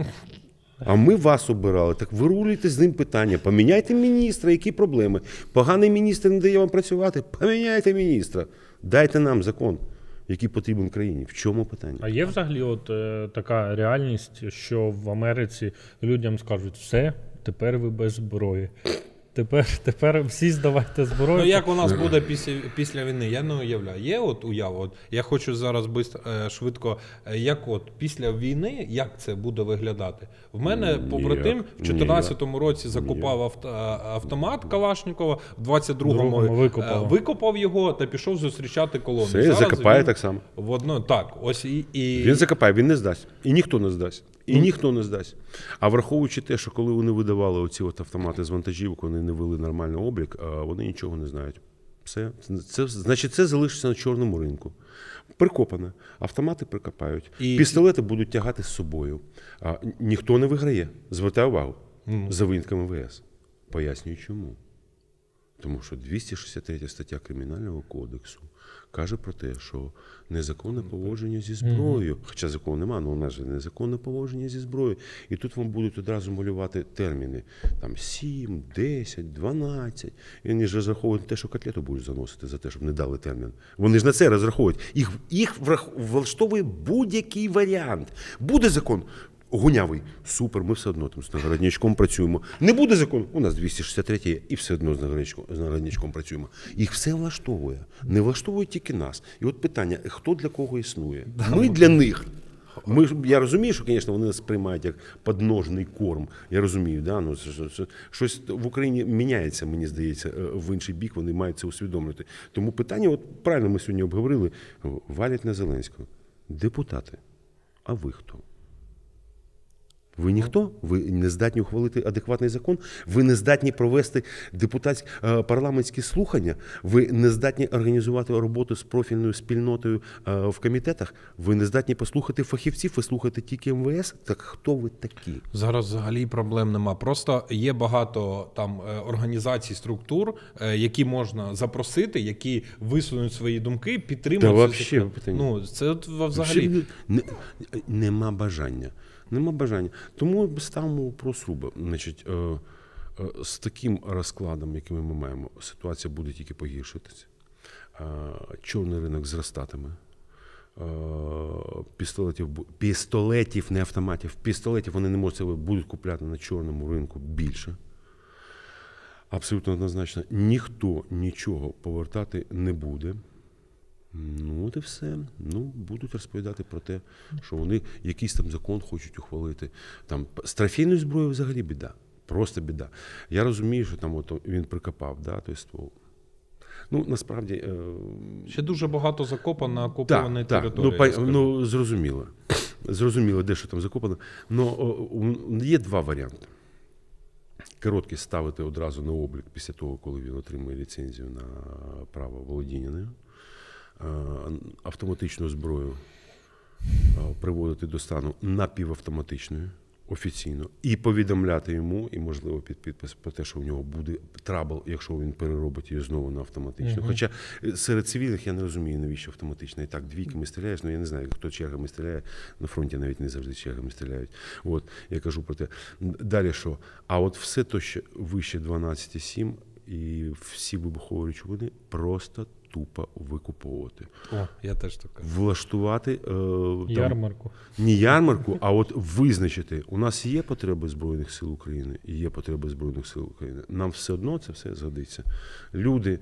А ми вас обирали. Так вирулюйте з ним питання. Поміняйте міністра, які проблеми. Поганий міністр не дає вам працювати. Поміняйте міністра. Дайте нам закон, який потрібен країні. В чому питання? А є взагалі от е, така реальність, що в Америці людям скажуть, все, тепер ви без зброї. Тепер, тепер всі здавайте зброю. Ну як у нас буде після, після війни, я не уявляю. Є от уява, от я хочу зараз бистро, е, швидко, е, як от після війни, як це буде виглядати? В мене Ніяк, побратим в чотирнадцятому році закупав авто, автомат Калашникова, в двадцять другому Другому викопав. е, викопав його та пішов зустрічати колону. Все, Зараз закопає він так само. В одно, так, ось і, і... Він закопає, він не здасть. І ніхто не здасть. І ніхто не здасть. А враховуючи те, що коли вони видавали оці от автомати з вантажівок, вони не вели нормальний облік, а вони нічого не знають. Все. Це, значить, це залишиться на чорному ринку. Прикопане. Автомати прикопають. І- Пістолети будуть тягати з собою. А, ніхто не виграє. Звертаю увагу. За винятком ем ве ес. Пояснюю, чому. Тому що двісті шістдесят третя стаття Кримінального кодексу каже про те, що незаконне поводження зі зброєю, хоча закону немає, але у нас же незаконне поводження зі зброєю. І тут вам будуть одразу малювати терміни. Там сім, десять, дванадцять. І вони ж розраховують на те, що котлету будуть заносити за те, щоб не дали термін. Вони ж на це розраховують. Їх, їх врах- влаштовує будь-який варіант. Буде закон. Гунявий. Супер, ми все одно там з нагороднячком працюємо. Не буде закон, у нас двісті шістдесят третє і все одно з нагороднячком, з нагороднячком працюємо. Їх все влаштовує. Не влаштовує тільки нас. І от питання, хто для кого існує? Ми для них. Ми, ж- я розумію, що, звісно, вони нас сприймають як подножний корм. Я розумію, да? Ну, це- це- це- щось в Україні міняється, мені здається, е, в інший бік, вони мають це усвідомлювати. Тому питання, от правильно ми сьогодні обговорили, валять на Зеленського. Депутати, а ви хто? Ви ніхто? Ви не здатні ухвалити адекватний закон? Ви не здатні провести депутатські е, парламентські слухання? Ви не здатні організувати роботу з профільною спільнотою е, в комітетах? Ви не здатні послухати фахівців? Ви слухаєте тільки ем ве ес? Так хто ви такі? Зараз взагалі проблем нема. Просто є багато там е, організацій, структур, е, які можна запросити, які висунуть свої думки, підтримують. Та цей вообще, закон. питання. Ну, це от взагалі. Взагалі, не, нема бажання. Нема бажання. Тому ставимо вопрос руба. Значить, е, з таким розкладом, який ми маємо, ситуація буде тільки погіршитися. Чорний ринок зростатиме. Пістолетів, пістолетів, не автоматів, пістолетів вони не можуть, будуть купляти на чорному ринку більше. Абсолютно однозначно. Ніхто нічого повертати не буде. Ну, от і все. Ну, будуть розповідати про те, що вони якийсь там закон хочуть ухвалити. Там, з трофейною зброєю взагалі біда. Просто біда. Я розумію, що там от він прикопав, да, той ствол. Ну, насправді... Е... Ще дуже багато закопано на окупованій так, території. Так, ну, ну, зрозуміло. Зрозуміло, де що там закопано. Ну, є два варіанти. Короткий ставити одразу на облік після того, коли він отримує ліцензію на право володіння нею. Автоматичну зброю приводити до стану напівавтоматичною, офіційно, і повідомляти йому, і, можливо, під підпис про те, що у нього буде трабл, якщо він переробить її знову на автоматичну. Uh-huh. Хоча серед цивільних я не розумію, навіщо автоматична. І так, двійками стріляєш, ну я не знаю, хто чергами стріляє, на фронті навіть не завжди чергами стріляють. От, я кажу про те. Далі що? А от все то, що вище дванадцять цілих сім і всі вибухові речовини просто тупо викуповувати. О, я теж так кажу. Влаштувати... Е, там, ярмарку. Не ярмарку, а от визначити. У нас є потреби Збройних сил України, і є потреби Збройних сил України. Нам все одно це все згодиться. Люди,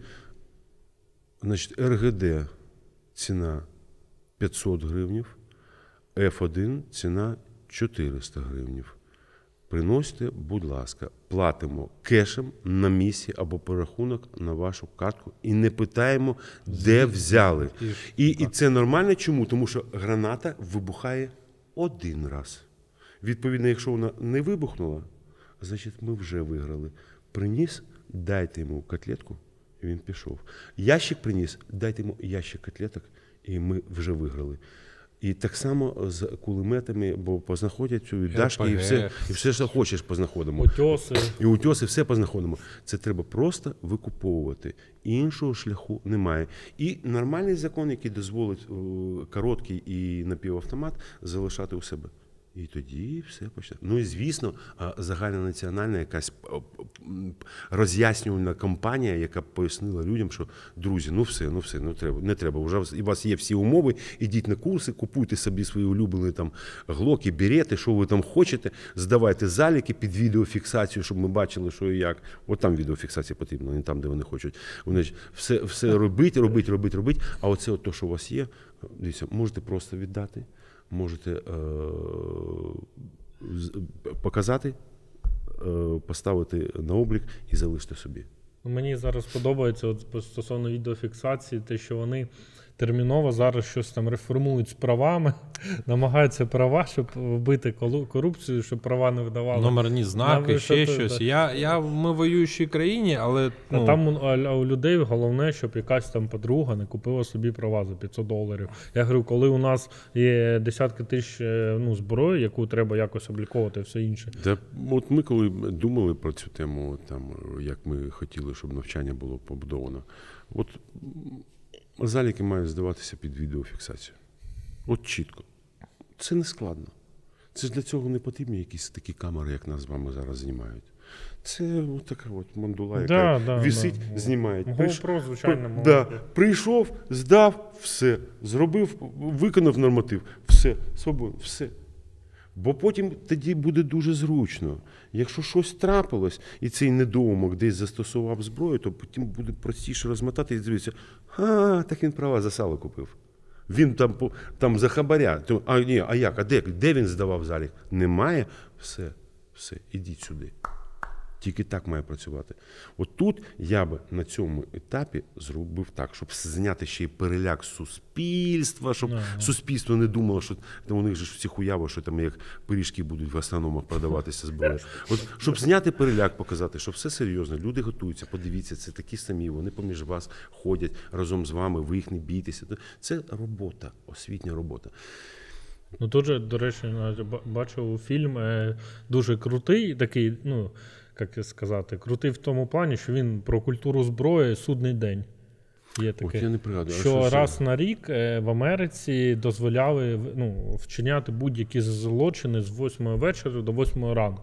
значить, ер ге де ціна п'ятсот гривнів, еф один ціна чотириста гривнів. Приносите, будь ласка, платимо кешем на місці або порахунок на вашу картку і не питаємо, де взяли. І, і це нормально. Чому? Тому що граната вибухає один раз. Відповідно, якщо вона не вибухнула, значить ми вже виграли. Приніс, дайте йому котлетку, і він пішов. Ящик приніс, дайте йому ящик котлеток, і ми вже виграли. І так само з кулеметами, бо познаходять цю дашки і все, і все, що хочеш, познаходимо. Утьоси. І утьоси, все познаходимо. Це треба просто викуповувати. Іншого шляху немає. І нормальний закон, який дозволить короткий і напівавтомат залишати у себе. І тоді все почне. Ну і, звісно, загальнонаціональна якась роз'яснювальна кампанія, яка пояснила людям, що, друзі, ну все, ну все, ну треба, не треба. Уже у вас є всі умови, ідіть на курси, купуйте собі свої улюблені там глоки, берети, що ви там хочете, здавайте заліки під відеофіксацію, щоб ми бачили, що і як. От там відеофіксація потрібна, не там, де вони хочуть. Вони ж все, все робить, робить, робить, робить, а оце от то, що у вас є, дивіться, можете просто віддати. Можете е- показати, е- поставити на облік і залишити собі. Мені зараз подобається от стосовно відеофіксації, те, що вони терміново зараз щось там реформують з правами, намагаються права, щоб вбити корупцію, щоб права не видавали. Номерні знаки, Нам, ще що щось. Це, я, я, ми в воюючій країні, але... Ну... А там у, у людей головне, щоб якась там подруга не купила собі права за п'ятсот доларів. Я говорю, коли у нас є десятки тисяч ну, зброї, яку треба якось обліковувати, все інше. Та, от ми коли думали про цю тему, там, як ми хотіли, щоб навчання було побудовано, от заліки мають здаватися під відеофіксацію. От чітко. Це не складно. Це ж для цього не потрібні якісь такі камери, як нас з вами зараз знімають. Це от така от мандула, яка да, да, висить, да. знімають. GoPro, звичайно. Да. Прийшов, здав, все. Зробив, виконав норматив. Все. Свободно. Все. Бо потім тоді буде дуже зручно. Якщо щось трапилось, і цей недоумок десь застосував зброю, то потім буде простіше розмотати і дивитися, а, так він права за сало купив. Він там, там за хабаря. А, ні, а як? А де, де він здавав залік? Немає? Все, все, ідіть сюди. Тільки так має працювати. От тут я би на цьому етапі зробив так, щоб зняти ще й переляк суспільства, щоб yeah. суспільство не думало, що там у них же всіх уява, що там як пиріжки будуть в астрономах продаватися зброю. От щоб зняти переляк, показати, що все серйозно, люди готуються, подивіться, це такі самі, вони поміж вас ходять разом з вами, ви їх не бійтеся. Це робота, освітня робота. Ну тут же, до речі, бачив фільм дуже крутий, такий, ну, як сказати, крутий в тому плані, що він про культуру зброї «Судний день». Є таке, От я не пригадую, що, що раз це? на рік в Америці дозволяли ну, вчиняти будь-які злочини з восьмої вечора до восьмої ранку.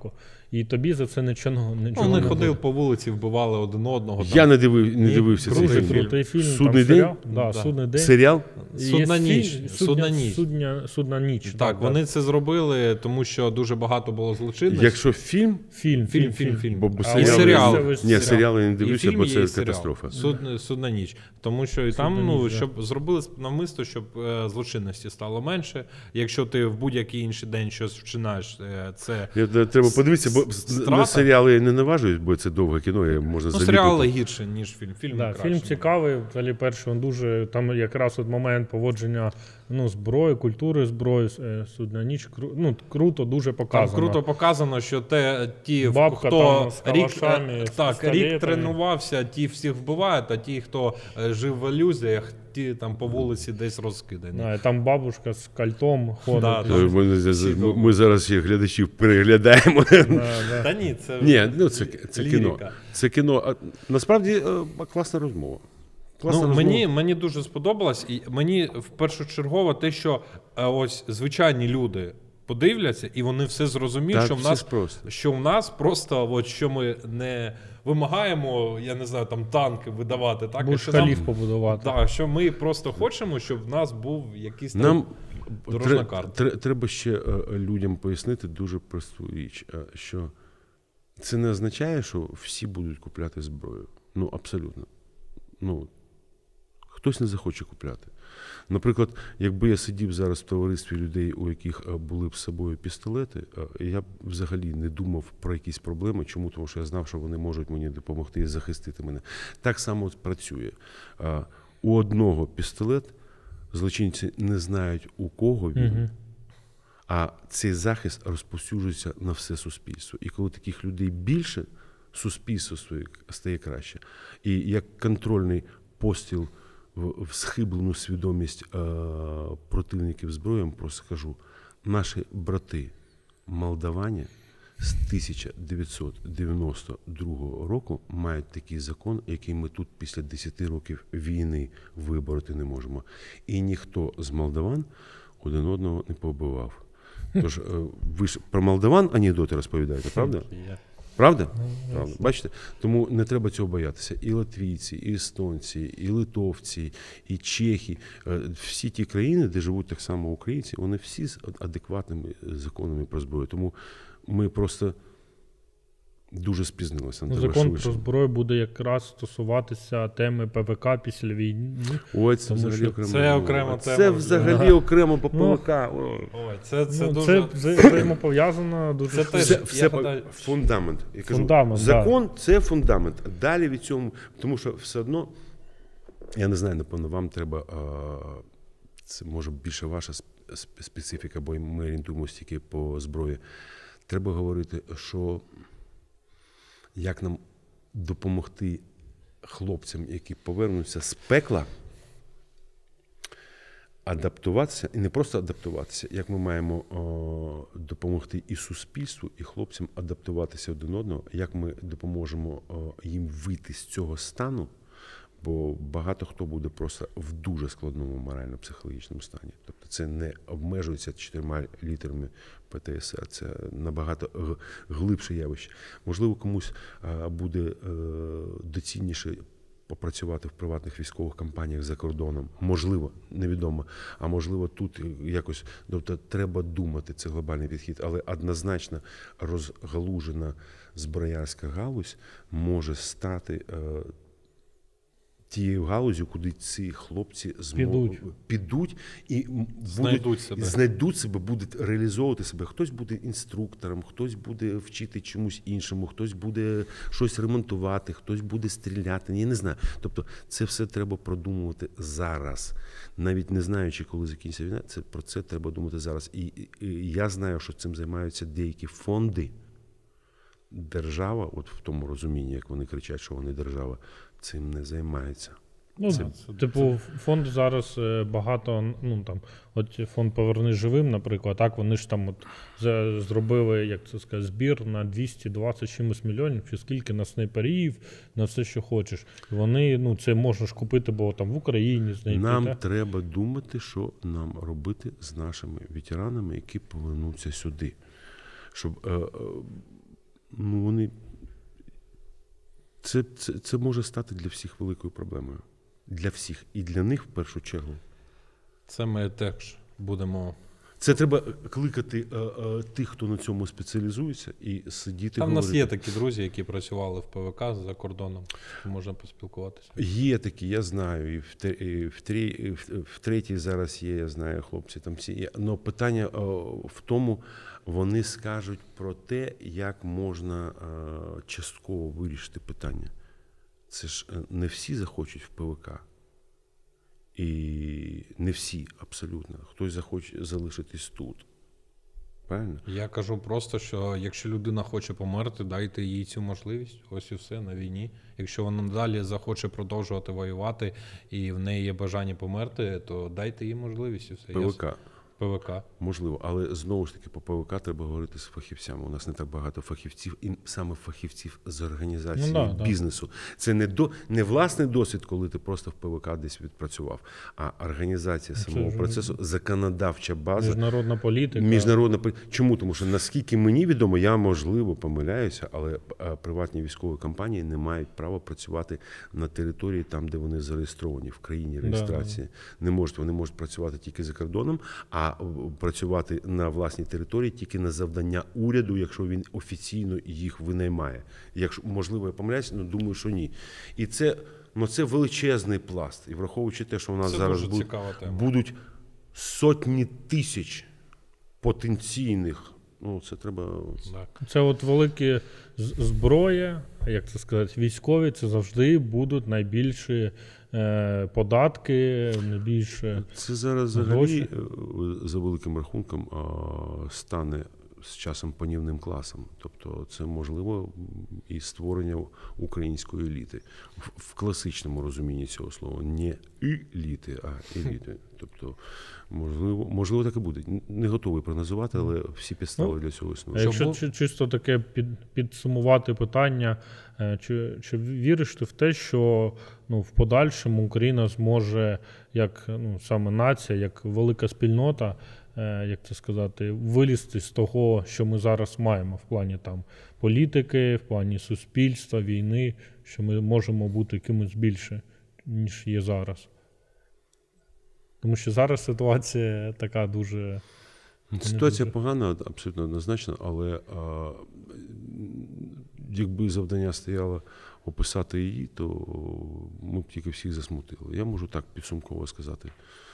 і тобі за це нічого, нічого Вони не ходили буде. по вулиці, вбивали один одного. Там. Я не, дивив, не Ні, дивився цей Дуже фільм. крутий фільм. Судний там день? серіал. Да, Да. Судний день. Серіал? Судна Є ніч. фільм, Судна ніч. Судня, судна ніч. Так, вони да. це зробили, тому що дуже багато було злочинності. Якщо фільм, Фільм, Фільм, фільм, фільм. бо, бо А І серіали, серіал. Ні, серіали я не І дивлюся, фільм бо є, це і серіал. катастрофа. Суд, судна ніч. Тому що і там, Судна ну, ніч, да. щоб зробили навмисно, щоб е, злочинності стало менше. Якщо ти в будь-який інший день щось вчинаєш, е, це Я, треба подивитися, бо Страта. на серіали я не наважуюсь, бо це довге кіно, я можна ну, заліпити. серіали гірше, ніж фільм. Фільм Да, краще. фільм цікавий, взагалі перший він дуже, там якраз от момент поводження ну, зброї, культури зброї, е, судна ніч, кру, ну, круто, дуже Там показано. круто показано, що те, ті, Бабка хто там з рік, калашами, е, з так, рік пістолетами. тренувався, ті всіх вбивають, а ті, хто е, жив в ілюзіях, ті там по вулиці десь розкидані. Да, і там бабушка з кальтом ходить. Да, Да, да. Ми, ми, Всі ми, ми зараз ще глядачів переглядаємо. да. Та ні, це Ні, ну це, це лірика. кіно. Це кіно. А, насправді е, класна розмова. Класна Ну, розмова. мені, мені дуже сподобалось, і мені в першочергово те, що е, ось звичайні люди подивляться, і вони все зрозуміють, Так, що в все нас ж просто. що в нас просто, от що ми не вимагаємо, я не знаю, там танки видавати, так Будеш що нам, халіф побудувати. да, що ми просто хочемо, щоб в нас був якийсь там Нам дорожна тре- карта. тре- треба ще е, людям пояснити дуже просту річ, е, що це не означає, що всі будуть купляти зброю. Ну, абсолютно. Ну, хтось не захоче купляти. Наприклад, якби я сидів зараз в товаристві людей, у яких е, були б з собою пістолети, е, я б взагалі не думав про якісь проблеми. Чому? Тому що я знав, що вони можуть мені допомогти і захистити мене. Так само працює. Е, У одного пістолет, злочинці не знають, у кого він, Мгм. а цей захист розповсюджується на все суспільство. І коли таких людей більше, суспільство своє стає краще. І як контрольний постріл в, в схиблену свідомість е, противників зброєм, просто кажу, наші брати молдавані з тисяча дев'ятсот дев'яносто другого року мають такий закон, який ми тут після десяти років війни вибороти не можемо. І ніхто з молдаван один одного не побивав. Тож е, ви ж про молдаван анекдоти розповідаєте, правда? Правда? Правда. Бачите? Тому не треба цього боятися. І латвійці, і естонці, і литовці, і чехи, е, всі ті країни, де живуть так само українці, вони всі з адекватними законами про зброю. Тому ми просто дуже спізнилися. Ну, закон про зброю буде якраз стосуватися теми ПВК після війни. Ой, це Тому взагалі що окрема це розмова. окрема Це тема. взагалі окремо по Ну, ПВК. Ой. Ой, це, це Ну, дуже... це вза- взаємопов'язано дуже Це швидко. теж- Все, я все гадаю, фундамент. Я кажу, Фундамент, закон це фундамент. Далі від цього, тому що все одно, я не знаю, напевно, вам треба, а, це може більше ваша сп- специфіка, бо ми орієнтуємося тільки по зброї. Треба говорити, що як нам допомогти хлопцям, які повернуться з пекла, адаптуватися, і не просто адаптуватися, як ми маємо о, допомогти і суспільству, і хлопцям адаптуватися один одного, як ми допоможемо о, їм вийти з цього стану, бо багато хто буде просто в дуже складному морально-психологічному стані. Тобто це не обмежується чотирма літерами Пе Те Ес Ер, це набагато г- глибше явище. Можливо, комусь а, буде е, доцільніше попрацювати в приватних військових компаніях за кордоном. Можливо, невідомо. А можливо, тут якось, тобто треба думати, це глобальний підхід, але однозначно розгалужена зброярська галузь може стати е, тією галузю, куди ці хлопці зможуть Підуть. підуть і м, будуть, Знайдуть себе. знайдуть себе, будуть реалізовувати себе. Хтось буде інструктором, хтось буде вчити чомусь іншому, хтось буде щось ремонтувати, хтось буде стріляти. Я не знаю. Тобто це все треба продумувати зараз. Навіть не знаючи, коли закінчиться війна, це, про це треба думати зараз. І, і, і я знаю, що цим займаються деякі фонди. Держава, от в тому розумінні, як вони кричать, що вони держава, цим не займається. Ну, Це- типу, фонд зараз е, багато, ну там, от фонд «Повернись живим», наприклад, так, вони ж там от за- зробили, як це сказати, збір на двісті двадцять чимось мільйонів, чи скільки на снайперів, на все, що хочеш. І вони, ну, це можна ж купити, бо там в Україні знайти. Нам так? треба думати, що нам робити з нашими ветеранами, які повернуться сюди. Щоб е, е, ну вони. Це, це, це може стати для всіх великою проблемою. Для всіх. І для них в першу чергу. Це ми теж будемо. Це треба кликати е, е, тих, хто на цьому спеціалізується, і сидіти. Там в нас говорити. є такі друзі, які працювали в ПВК за кордоном. Можна поспілкуватися. Є такі, я знаю. І в, те- і в, трі- і в, в третій зараз є, я знаю, хлопці там всі є. Але питання о, в тому, вони скажуть про те, як можна е, частково вирішити питання. Це ж е, не всі захочуть в ПВК. І не всі, абсолютно. Хтось захоче залишитись тут. Правильно? Я кажу просто, що якщо людина хоче померти, дайте їй цю можливість. Ось і все на війні. Якщо вона далі захоче продовжувати воювати і в неї є бажання померти, то дайте їй можливість і все. ПВК. Я... ПВК. Можливо, але знову ж таки по ПВК треба говорити з фахівцями. У нас не так багато фахівців, і саме фахівців з організації Ну, да, бізнесу. Це не до не власний досвід, коли ти просто в ПВК десь відпрацював, а організація Це самого ж процесу, законодавча база. Міжнародна політика. Міжнародна полі- Чому? Тому що наскільки мені відомо, я можливо помиляюся, але е, приватні військові компанії не мають права працювати на території там, де вони зареєстровані, в країні реєстрації. Не можуть, вони можуть працювати тільки за кордоном, а працювати на власній території тільки на завдання уряду, якщо він офіційно їх винаймає. Якщо можливо, я помиляюся, але думаю, що ні. І це, ну, це величезний пласт. І враховуючи те, що у нас Це зараз дуже будуть, цікава тема. будуть сотні тисяч потенційних, ну це треба. Так. Це от великі з- зброя, як це сказати, військові, це завжди будуть найбільші е, податки, найбільше. Це зараз Гроші. взагалі е, за великим рахунком а, стане з часом панівним класом. Тобто це можливо і створення української еліти в, в класичному розумінні цього слова. Не еліти, а еліти. Тобто, можливо, можливо, так і буде. Не готовий прогнозувати, але всі підстави Ну, для цього А існують. якщо був- чи- чисто таке під, підсумувати питання, е, чи, чи віриш ти в те, що ну, в подальшому Україна зможе, як ну, саме нація, як велика спільнота, е, як це сказати, вилізти з того, що ми зараз маємо в плані там політики, в плані суспільства, війни, що ми можемо бути кимось більше, ніж є зараз? Тому що зараз ситуація така дуже. Ситуація дуже. погана, абсолютно однозначно, але а, якби завдання стояло описати її, то ми б тільки всіх засмутили. Я можу так підсумково сказати.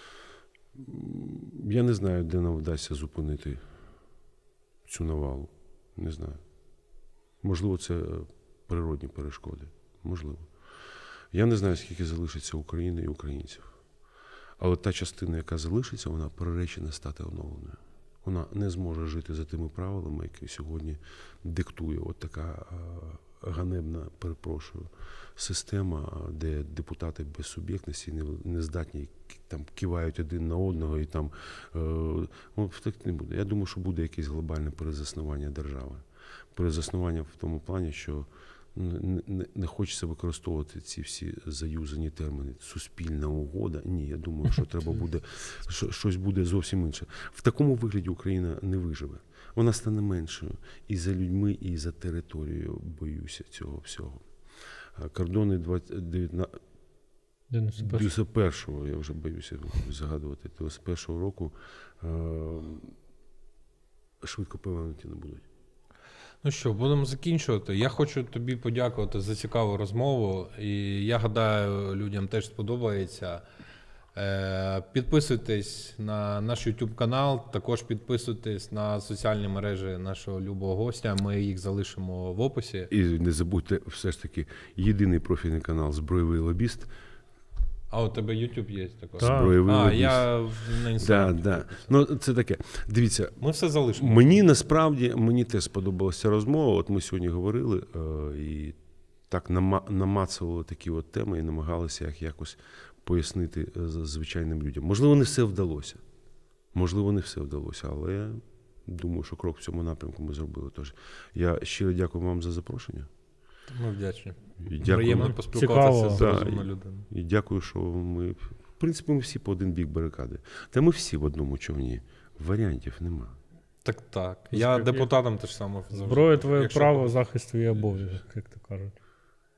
Я не знаю, де нам вдасться зупинити цю навалу. Не знаю. Можливо, це природні перешкоди. Можливо. Я не знаю, скільки залишиться України і українців. Але та частина, яка залишиться, вона приречена стати оновленою. Вона не зможе жити за тими правилами, які сьогодні диктує от така а, ганебна, перепрошую, система, де депутати без суб'єктності не, не здатні, там кивають один на одного і там е, ну, так не буде. Я думаю, що буде якесь глобальне перезаснування держави. Перезаснування в тому плані, що Не, не, не хочеться використовувати ці всі заюзані терміни. Суспільна угода. Ні, я думаю, що треба буде, що, щось буде зовсім інше. В такому вигляді Україна не виживе. Вона стане меншою і за людьми, і за територією, боюся цього всього. Кордони дев'яносто першого, я вже боюся згадувати, дев'яносто першого року швидко повернуті не будуть. Ну що, будемо закінчувати. Я хочу тобі подякувати за цікаву розмову. І я гадаю, людям теж сподобається. Е, підписуйтесь на наш YouTube канал, також підписуйтесь на соціальні мережі нашого любого гостя. Ми їх залишимо в описі. І не забудьте, все ж таки, єдиний профільний канал «Збройовий лобіст». А у тебе YouTube є також? Так. Збройовий А, лобіст. я в- на Да, Інстаграмі. да. Ну, це таке. Дивіться, Ми все залишимо. мені насправді, мені теж сподобалася розмова. От ми сьогодні говорили е, і так нама- намацували такі от теми і намагалися їх якось пояснити е, з- звичайним людям. Можливо, не все вдалося. Можливо, не все вдалося, але я думаю, що крок в цьому напрямку ми зробили. Тож я щиро дякую вам за запрошення. Ми вдячні. І дякую, Приємно поспілкуватися з Цікаво. розумною Да, людиною. і дякую, що ми, в принципі, ми всі по один бік барикади. Та ми всі в одному човні. Варіантів нема. Так, так. Я Скажи, депутатом теж саме завжди. Зброя твоє Якщо право, захист твій обов'язок, як то кажуть.